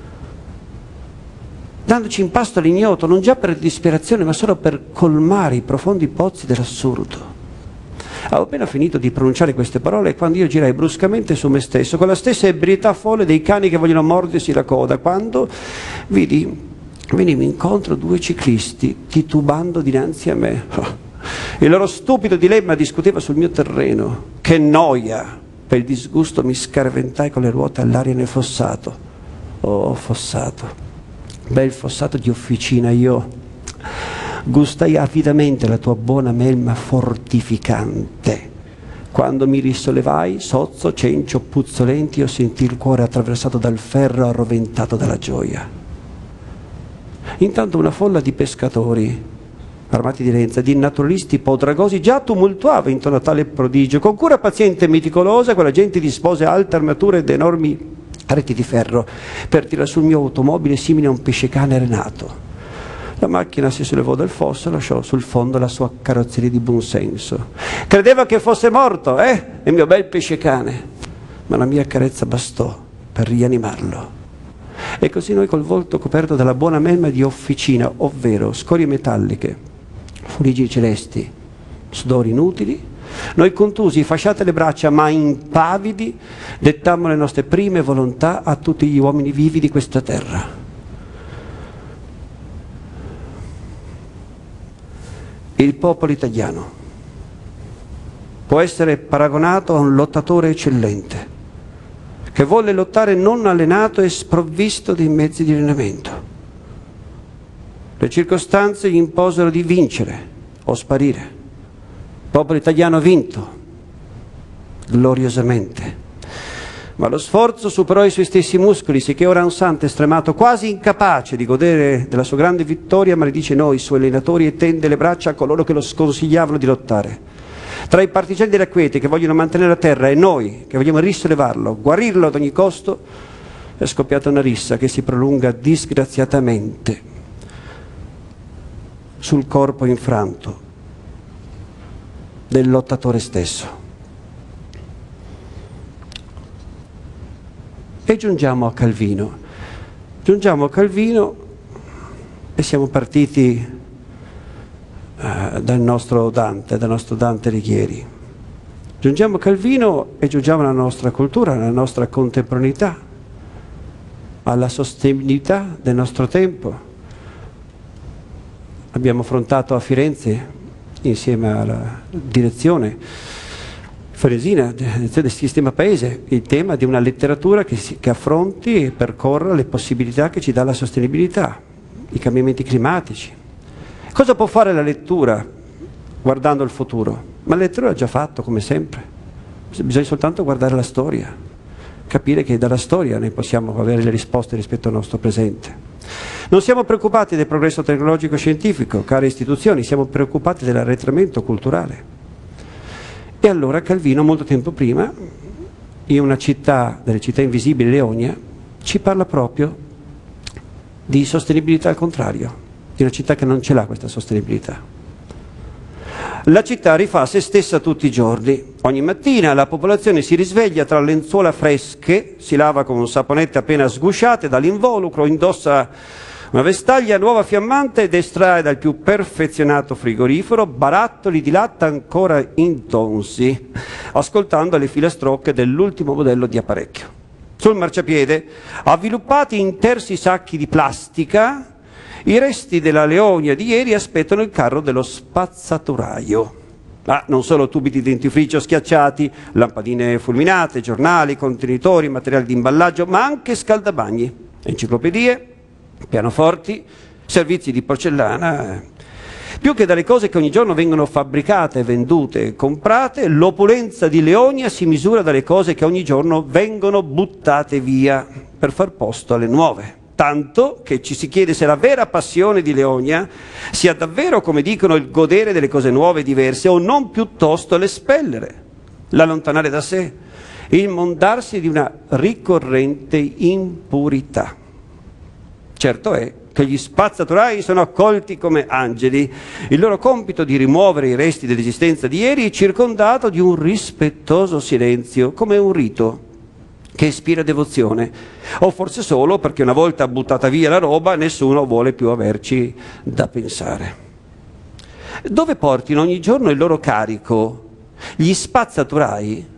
dandoci in pasto all'ignoto, non già per disperazione ma solo per colmare i profondi pozzi dell'assurdo. Avevo appena finito di pronunciare queste parole quando io girai bruscamente su me stesso, con la stessa ebrietà folle dei cani che vogliono mordersi la coda, quando vidi, venivo incontro due ciclisti titubando dinanzi a me. Il loro stupido dilemma discuteva sul mio terreno. Che noia! Per il disgusto mi scarventai con le ruote all'aria nel fossato. Oh, fossato, bel fossato di officina, io gustai avidamente la tua buona melma fortificante. Quando mi risollevai, sozzo, cencio, puzzolenti, io sentii il cuore attraversato dal ferro arroventato dalla gioia. Intanto una folla di pescatori, armati di lenza, di naturalisti podragosi, già tumultuava intorno a tale prodigio. Con cura paziente e meticolosa, quella gente dispose alte armature ed enormi reti di ferro per tirare sul mio automobile simile a un pescecane renato. La macchina si sollevò dal fosso e lasciò sul fondo la sua carrozzeria di buonsenso. Credeva che fosse morto, eh? Il mio bel pescecane. Ma la mia carezza bastò per rianimarlo. E così noi col volto coperto dalla buona melma di officina, ovvero scorie metalliche, fuligini celesti, sudori inutili, Noi contusi, fasciate le braccia ma impavidi, dettammo le nostre prime volontà a tutti gli uomini vivi di questa terra. Il popolo italiano può essere paragonato a un lottatore eccellente che volle lottare non allenato e sprovvisto di mezzi di allenamento. Le circostanze gli imposero di vincere o sparire. Il popolo italiano ha vinto gloriosamente, ma lo sforzo superò i suoi stessi muscoli, sicché ora un santo stremato, quasi incapace di godere della sua grande vittoria, maledice noi, suoi allenatori, e tende le braccia a coloro che lo sconsigliavano di lottare. Tra i partigiani della quiete che vogliono mantenere la terra e noi che vogliamo risollevarlo, guarirlo ad ogni costo, è scoppiata una rissa che si prolunga disgraziatamente sul corpo infranto del lottatore stesso. E giungiamo a Calvino. Giungiamo a Calvino e siamo partiti uh, dal nostro Dante, dal nostro Dante Alighieri. Giungiamo a Calvino e giungiamo alla nostra cultura, alla nostra contemporaneità, alla sostenibilità del nostro tempo. Abbiamo affrontato a Firenze, insieme alla direzione Feresina del sistema paese, il tema di una letteratura che, si, che affronti e percorra le possibilità che ci dà la sostenibilità, i cambiamenti climatici. Cosa può fare la lettura guardando il futuro? Ma la lettura l'ha già fatto, come sempre. Bisogna soltanto guardare la storia, capire che dalla storia noi possiamo avere le risposte rispetto al nostro presente. Non siamo preoccupati del progresso tecnologico-scientifico, care istituzioni, siamo preoccupati dell'arretramento culturale. E allora Calvino, molto tempo prima, in una città, delle città invisibili, Leonia, ci parla proprio di sostenibilità al contrario, di una città che non ce l'ha questa sostenibilità. La città rifà se stessa tutti i giorni. Ogni mattina la popolazione si risveglia tra lenzuola fresche, si lava con saponette appena sgusciate dall'involucro, indossa una vestaglia nuova fiammante ed estrae dal più perfezionato frigorifero barattoli di latta ancora intonsi, ascoltando le filastrocche dell'ultimo modello di apparecchio. Sul marciapiede, avviluppati in tersi sacchi di plastica, i resti della Leonia di ieri aspettano il carro dello spazzaturaio. Ah, non solo tubi di dentifricio schiacciati, lampadine fulminate, giornali, contenitori, materiali di imballaggio, ma anche scaldabagni, enciclopedie, pianoforti, servizi di porcellana. Più che dalle cose che ogni giorno vengono fabbricate, vendute e comprate, l'opulenza di Leonia si misura dalle cose che ogni giorno vengono buttate via per far posto alle nuove. Tanto che ci si chiede se la vera passione di Leonia sia davvero, come dicono, il godere delle cose nuove e diverse, o non piuttosto l'espellere, l'allontanare da sé, il mondarsi di una ricorrente impurità. Certo è che gli spazzaturai sono accolti come angeli. Il loro compito di rimuovere i resti dell'esistenza di ieri è circondato di un rispettoso silenzio, come un rito che ispira devozione, o forse solo perché una volta buttata via la roba nessuno vuole più averci da pensare. Dove portino ogni giorno il loro carico gli spazzaturai?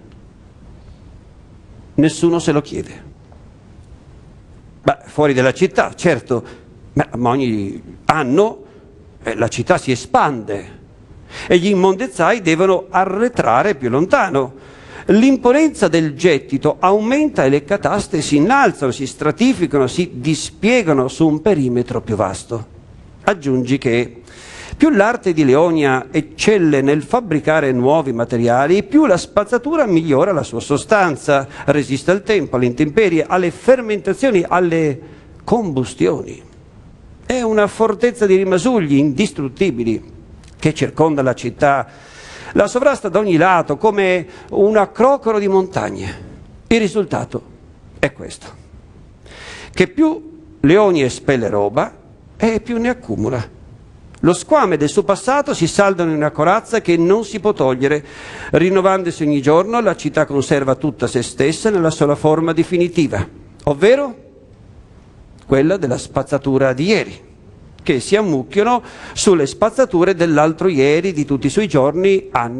Nessuno se lo chiede. Beh, fuori dalla città, certo, ma ogni anno eh, la città si espande e gli immondezzai devono arretrare più lontano. L'imponenza del gettito aumenta e le cataste si innalzano, si stratificano, si dispiegano su un perimetro più vasto. Aggiungi che più l'arte di Leonia eccelle nel fabbricare nuovi materiali, più la spazzatura migliora la sua sostanza, resiste al tempo, alle intemperie, alle fermentazioni, alle combustioni. È una fortezza di rimasugli indistruttibili che circonda la città, la sovrasta da ogni lato come un accrocoro di montagne. Il risultato è questo, che più Leonia espelle roba e più ne accumula. Lo squame del suo passato si salda in una corazza che non si può togliere. Rinnovandosi ogni giorno, la città conserva tutta se stessa nella sola forma definitiva, ovvero quella della spazzatura di ieri, che si ammucchiano sulle spazzature dell'altro ieri, di tutti i suoi giorni, anni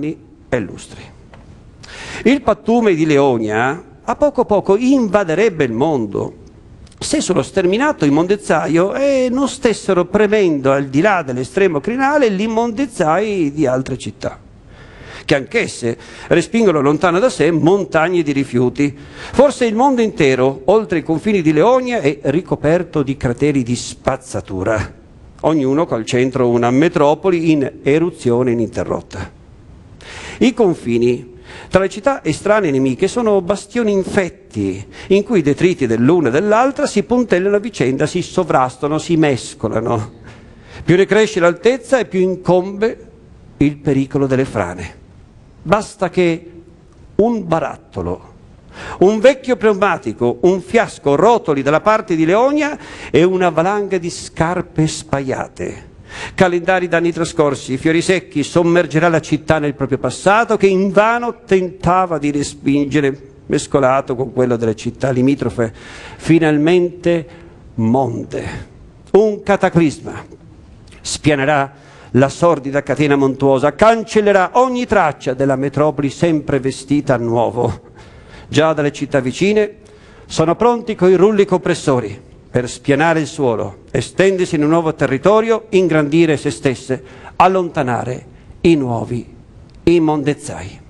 e lustri. Il pattume di Leonia a poco a poco invaderebbe il mondo se sullo sterminato immondezzaio eh, non stessero premendo al di là dell'estremo crinale gli immondezzai di altre città, che anch'esse respingono lontano da sé montagne di rifiuti. Forse il mondo intero, oltre i confini di Leonia, è ricoperto di crateri di spazzatura, ognuno col centro una metropoli in eruzione ininterrotta. I confini tra le città estranee nemiche sono bastioni infetti in cui i detriti dell'una e dell'altra si puntellano a vicenda, si sovrastano, si mescolano. Più ne cresce l'altezza e più incombe il pericolo delle frane. Basta che un barattolo, un vecchio pneumatico, un fiasco rotoli dalla parte di Leonia e una valanga di scarpe spaiate. Calendari d'anni trascorsi, fiori secchi, sommergerà la città nel proprio passato che invano tentava di respingere, mescolato con quello delle città limitrofe, finalmente monde. Un cataclisma spianerà la sordida catena montuosa, cancellerà ogni traccia della metropoli sempre vestita a nuovo. Già dalle città vicine sono pronti coi rulli compressori per spianare il suolo, estendersi in un nuovo territorio, ingrandire se stesse, allontanare i nuovi immondezzai.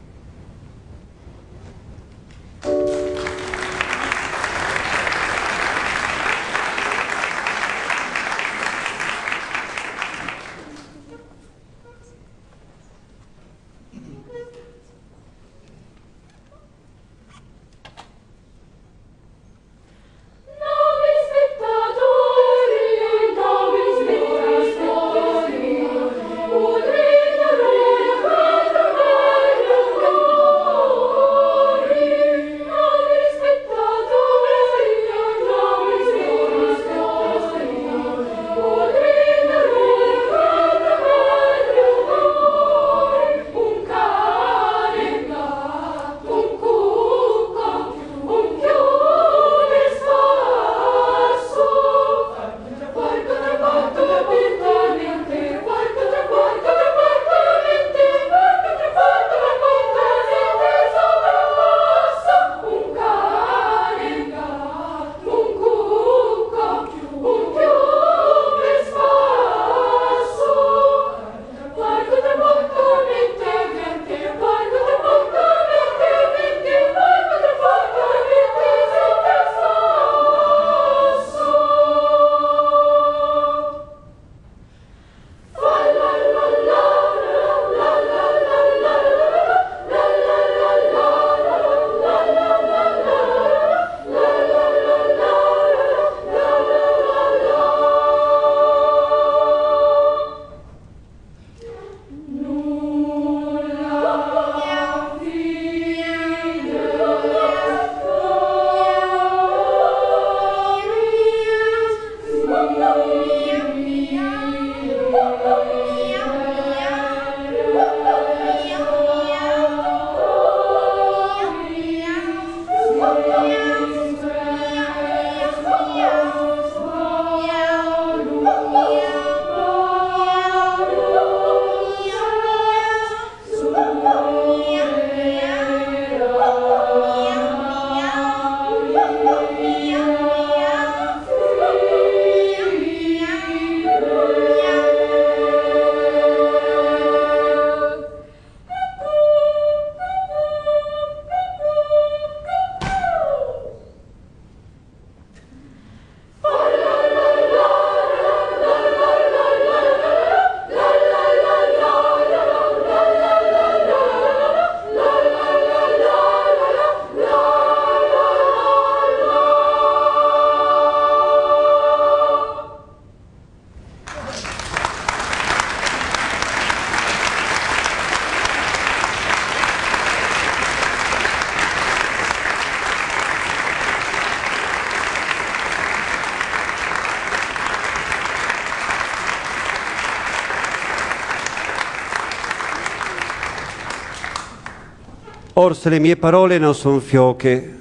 Or se le mie parole non sono fioche,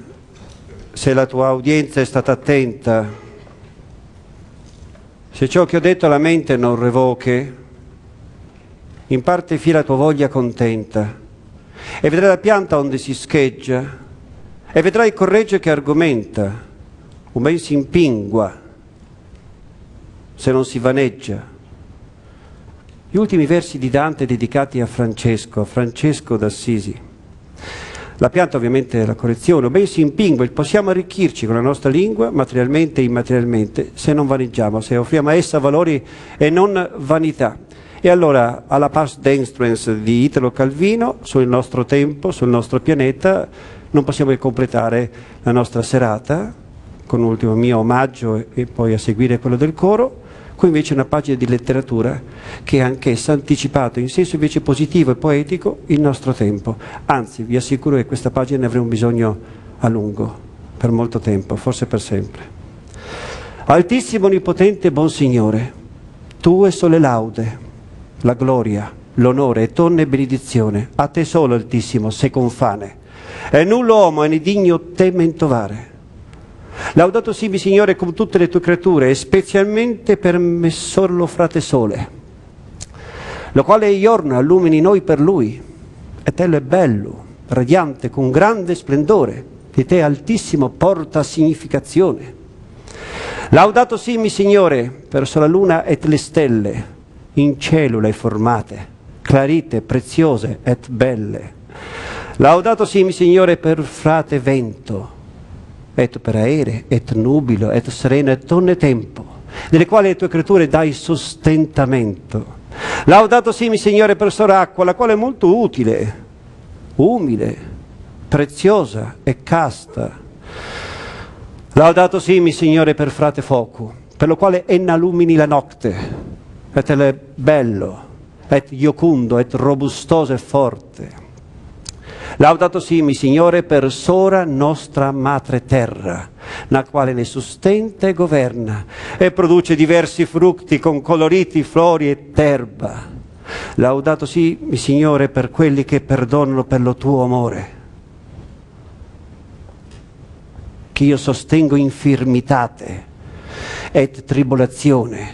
se la tua udienza è stata attenta, se ciò che ho detto alla mente non revoche, in parte fia la tua voglia contenta, e vedrai la pianta onde si scheggia, e vedrai il correggio che argomenta, un ben si impingua, se non si vaneggia. Gli ultimi versi di Dante dedicati a Francesco, a Francesco d'Assisi. La pianta ovviamente è la correzione, o ben si impingua, possiamo arricchirci con la nostra lingua, materialmente e immaterialmente, se non vaneggiamo, se offriamo a essa valori e non vanità. E allora, alla pars dextrens di Italo Calvino, sul nostro tempo, sul nostro pianeta, non possiamo che completare la nostra serata, con un ultimo mio omaggio e poi a seguire quello del coro. Qui invece una pagina di letteratura che anch'essa ha anticipato in senso invece positivo e poetico il nostro tempo. Anzi, vi assicuro che questa pagina ne avremo bisogno a lungo, per molto tempo, forse per sempre. Altissimo, onnipotente, buon Signore, tue sole laude, la gloria, l'onore e tonne benedizione, a te solo, Altissimo, sei confane, e nullo uomo è ne digno te mentovare. Laudato sibi, Signore, con tutte le tue creature, e specialmente per Messor lo frate Sole, lo quale giorno allumini noi per lui, e tello è bello, radiante, con grande splendore, di te altissimo porta significazione. Laudato sibi, Signore, per la luna et le stelle, in cielo le formate, clarite, preziose et belle. Laudato sibi, Signore, per frate vento, et per aere, et nubilo, et sereno, et onne tempo, nelle quali le tue creature dai sostentamento. Laudato simi, Signore, per sora acqua, la quale è molto utile, umile, preziosa e casta. Laudato simi, Signore, per frate fuoco, per lo quale enna lumini la notte, et è bello, et iocundo, et robustoso e forte. Laudato simi, Signore, per sora nostra madre terra, la quale ne sustenta e governa, e produce diversi frutti con coloriti flori e terba. Laudato simi, Signore, per quelli che perdonano per lo tuo amore, che io sostengo infirmitate et tribolazione,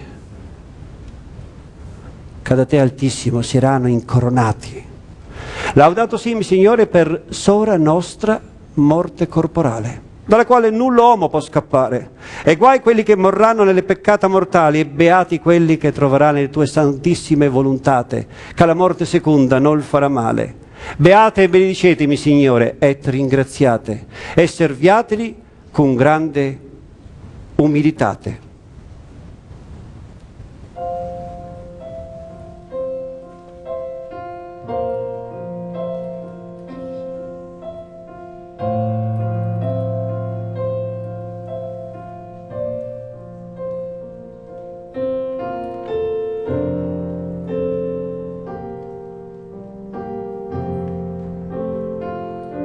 che da te altissimo saranno incoronati. Laudato simi, Signore, per sora nostra morte corporale, dalla quale nullo uomo può scappare, e guai quelli che morranno nelle peccata mortali, e beati quelli che troveranno le tue santissime voluntate, che la morte seconda non farà male. Beate e benedicetemi, Signore, et ringraziate, e serviateli con grande umilitate.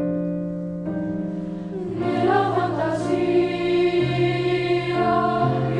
Nella fantasia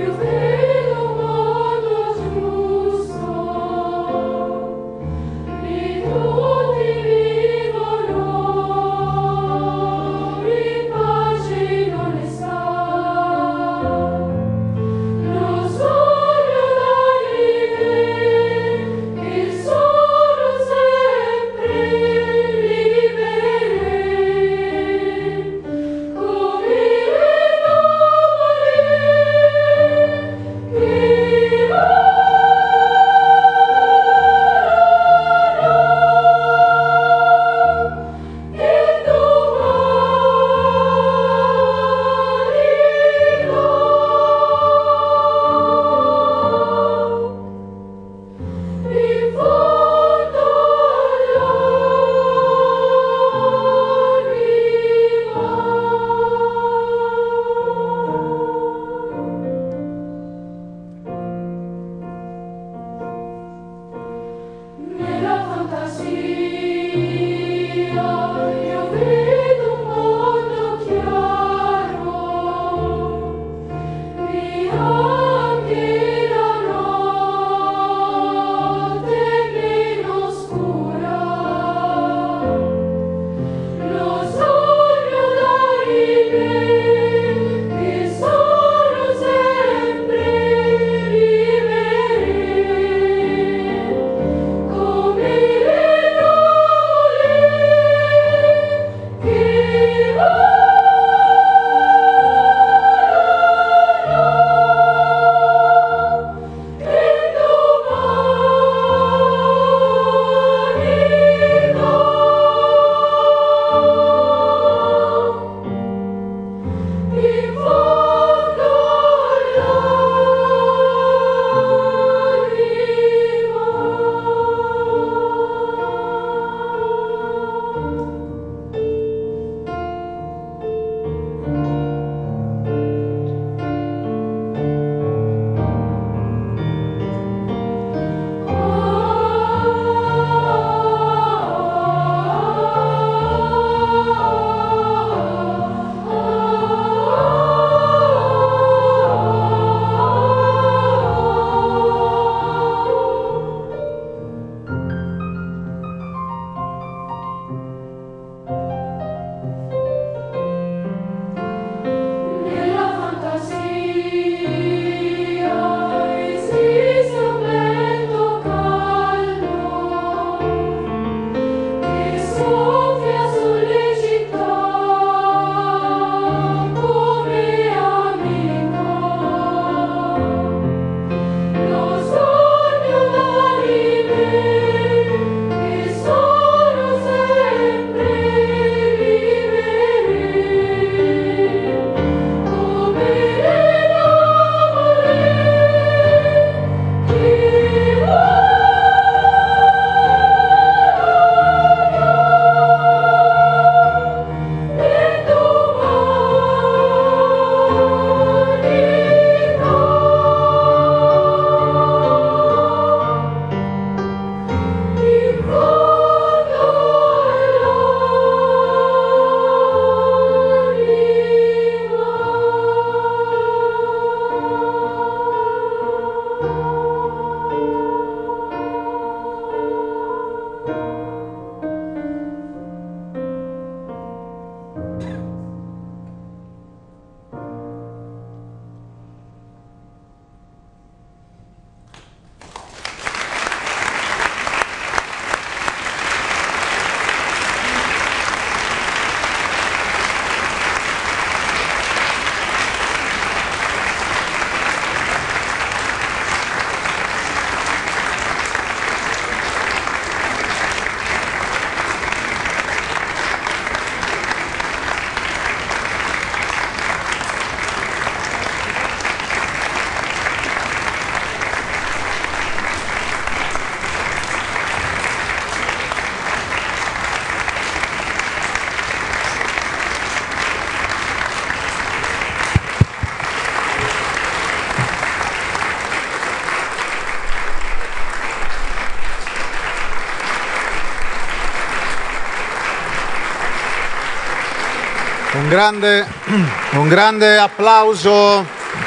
Un grande, un grande applauso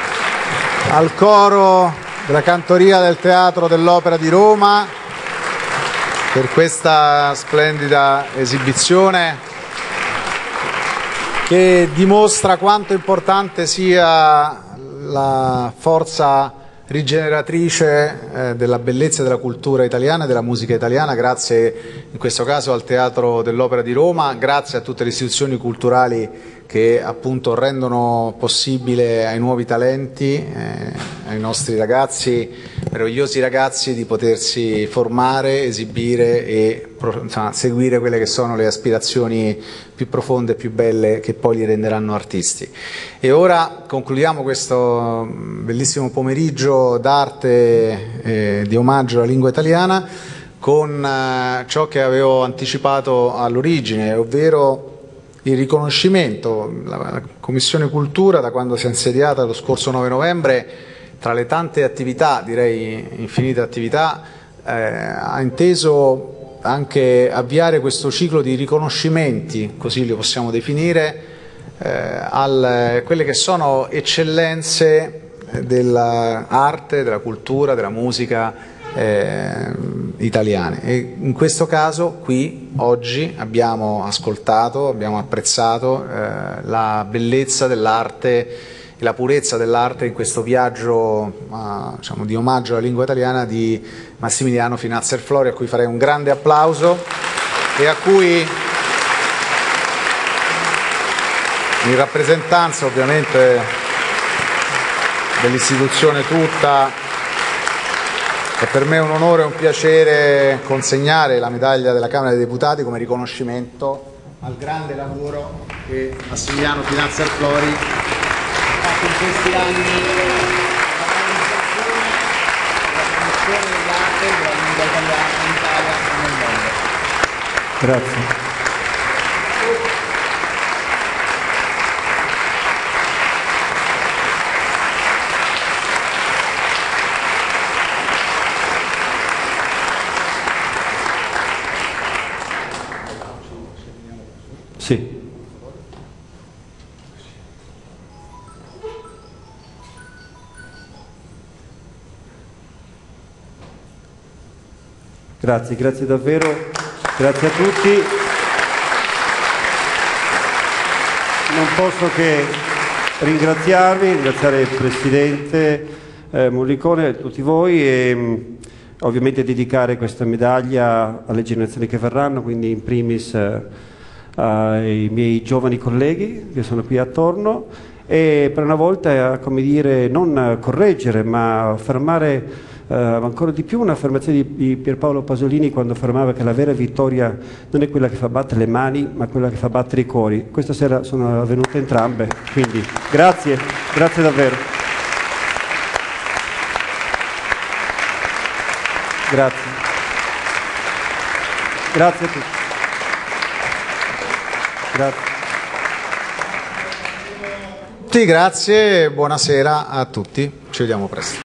al coro della cantoria del Teatro dell'Opera di Roma per questa splendida esibizione che dimostra quanto importante sia la forza rigeneratrice eh, della bellezza della cultura italiana e della musica italiana, grazie in questo caso al Teatro dell'Opera di Roma, grazie a tutte le istituzioni culturali che appunto rendono possibile ai nuovi talenti, eh, ai nostri ragazzi, meravigliosi ragazzi, di potersi formare, esibire e insomma, seguire quelle che sono le aspirazioni più profonde e più belle che poi li renderanno artisti. E ora concludiamo questo bellissimo pomeriggio d'arte e di omaggio alla lingua italiana con eh, ciò che avevo anticipato all'origine, ovvero il riconoscimento. La Commissione Cultura, da quando si è insediata lo scorso nove novembre, tra le tante attività, direi infinite attività, eh, ha inteso anche avviare questo ciclo di riconoscimenti, così li possiamo definire, eh, a quelle che sono eccellenze dell'arte, della cultura, della musica eh, italiane. E in questo caso qui oggi abbiamo ascoltato, abbiamo apprezzato eh, la bellezza dell'arte e la purezza dell'arte in questo viaggio eh, diciamo, di omaggio alla lingua italiana di Massimiliano Finazzer Flori, a cui farei un grande applauso e a cui in rappresentanza ovviamente dell'istituzione tutta è per me un onore e un piacere consegnare la medaglia della Camera dei Deputati come riconoscimento al grande lavoro che Massimiliano Finazzer Flori fatto in questi anni la realizzazione della promozione dell'arte e della lingua italiana in Italia e nel mondo. Grazie. Sì. Grazie, grazie davvero, grazie a tutti. Non posso che ringraziarvi, ringraziare il Presidente eh, Mollicone e tutti voi e mh, ovviamente dedicare questa medaglia alle generazioni che verranno, quindi in primis eh, ai miei giovani colleghi che sono qui attorno e per una volta, come dire, non correggere ma fermare Uh, ancora di più un'affermazione di, di Pierpaolo Pasolini quando affermava che la vera vittoria non è quella che fa battere le mani ma quella che fa battere i cuori. Questa sera sono avvenute entrambe, quindi grazie, grazie davvero. Grazie. Grazie a tutti. Grazie. Sì, grazie, buonasera a tutti, ci vediamo presto.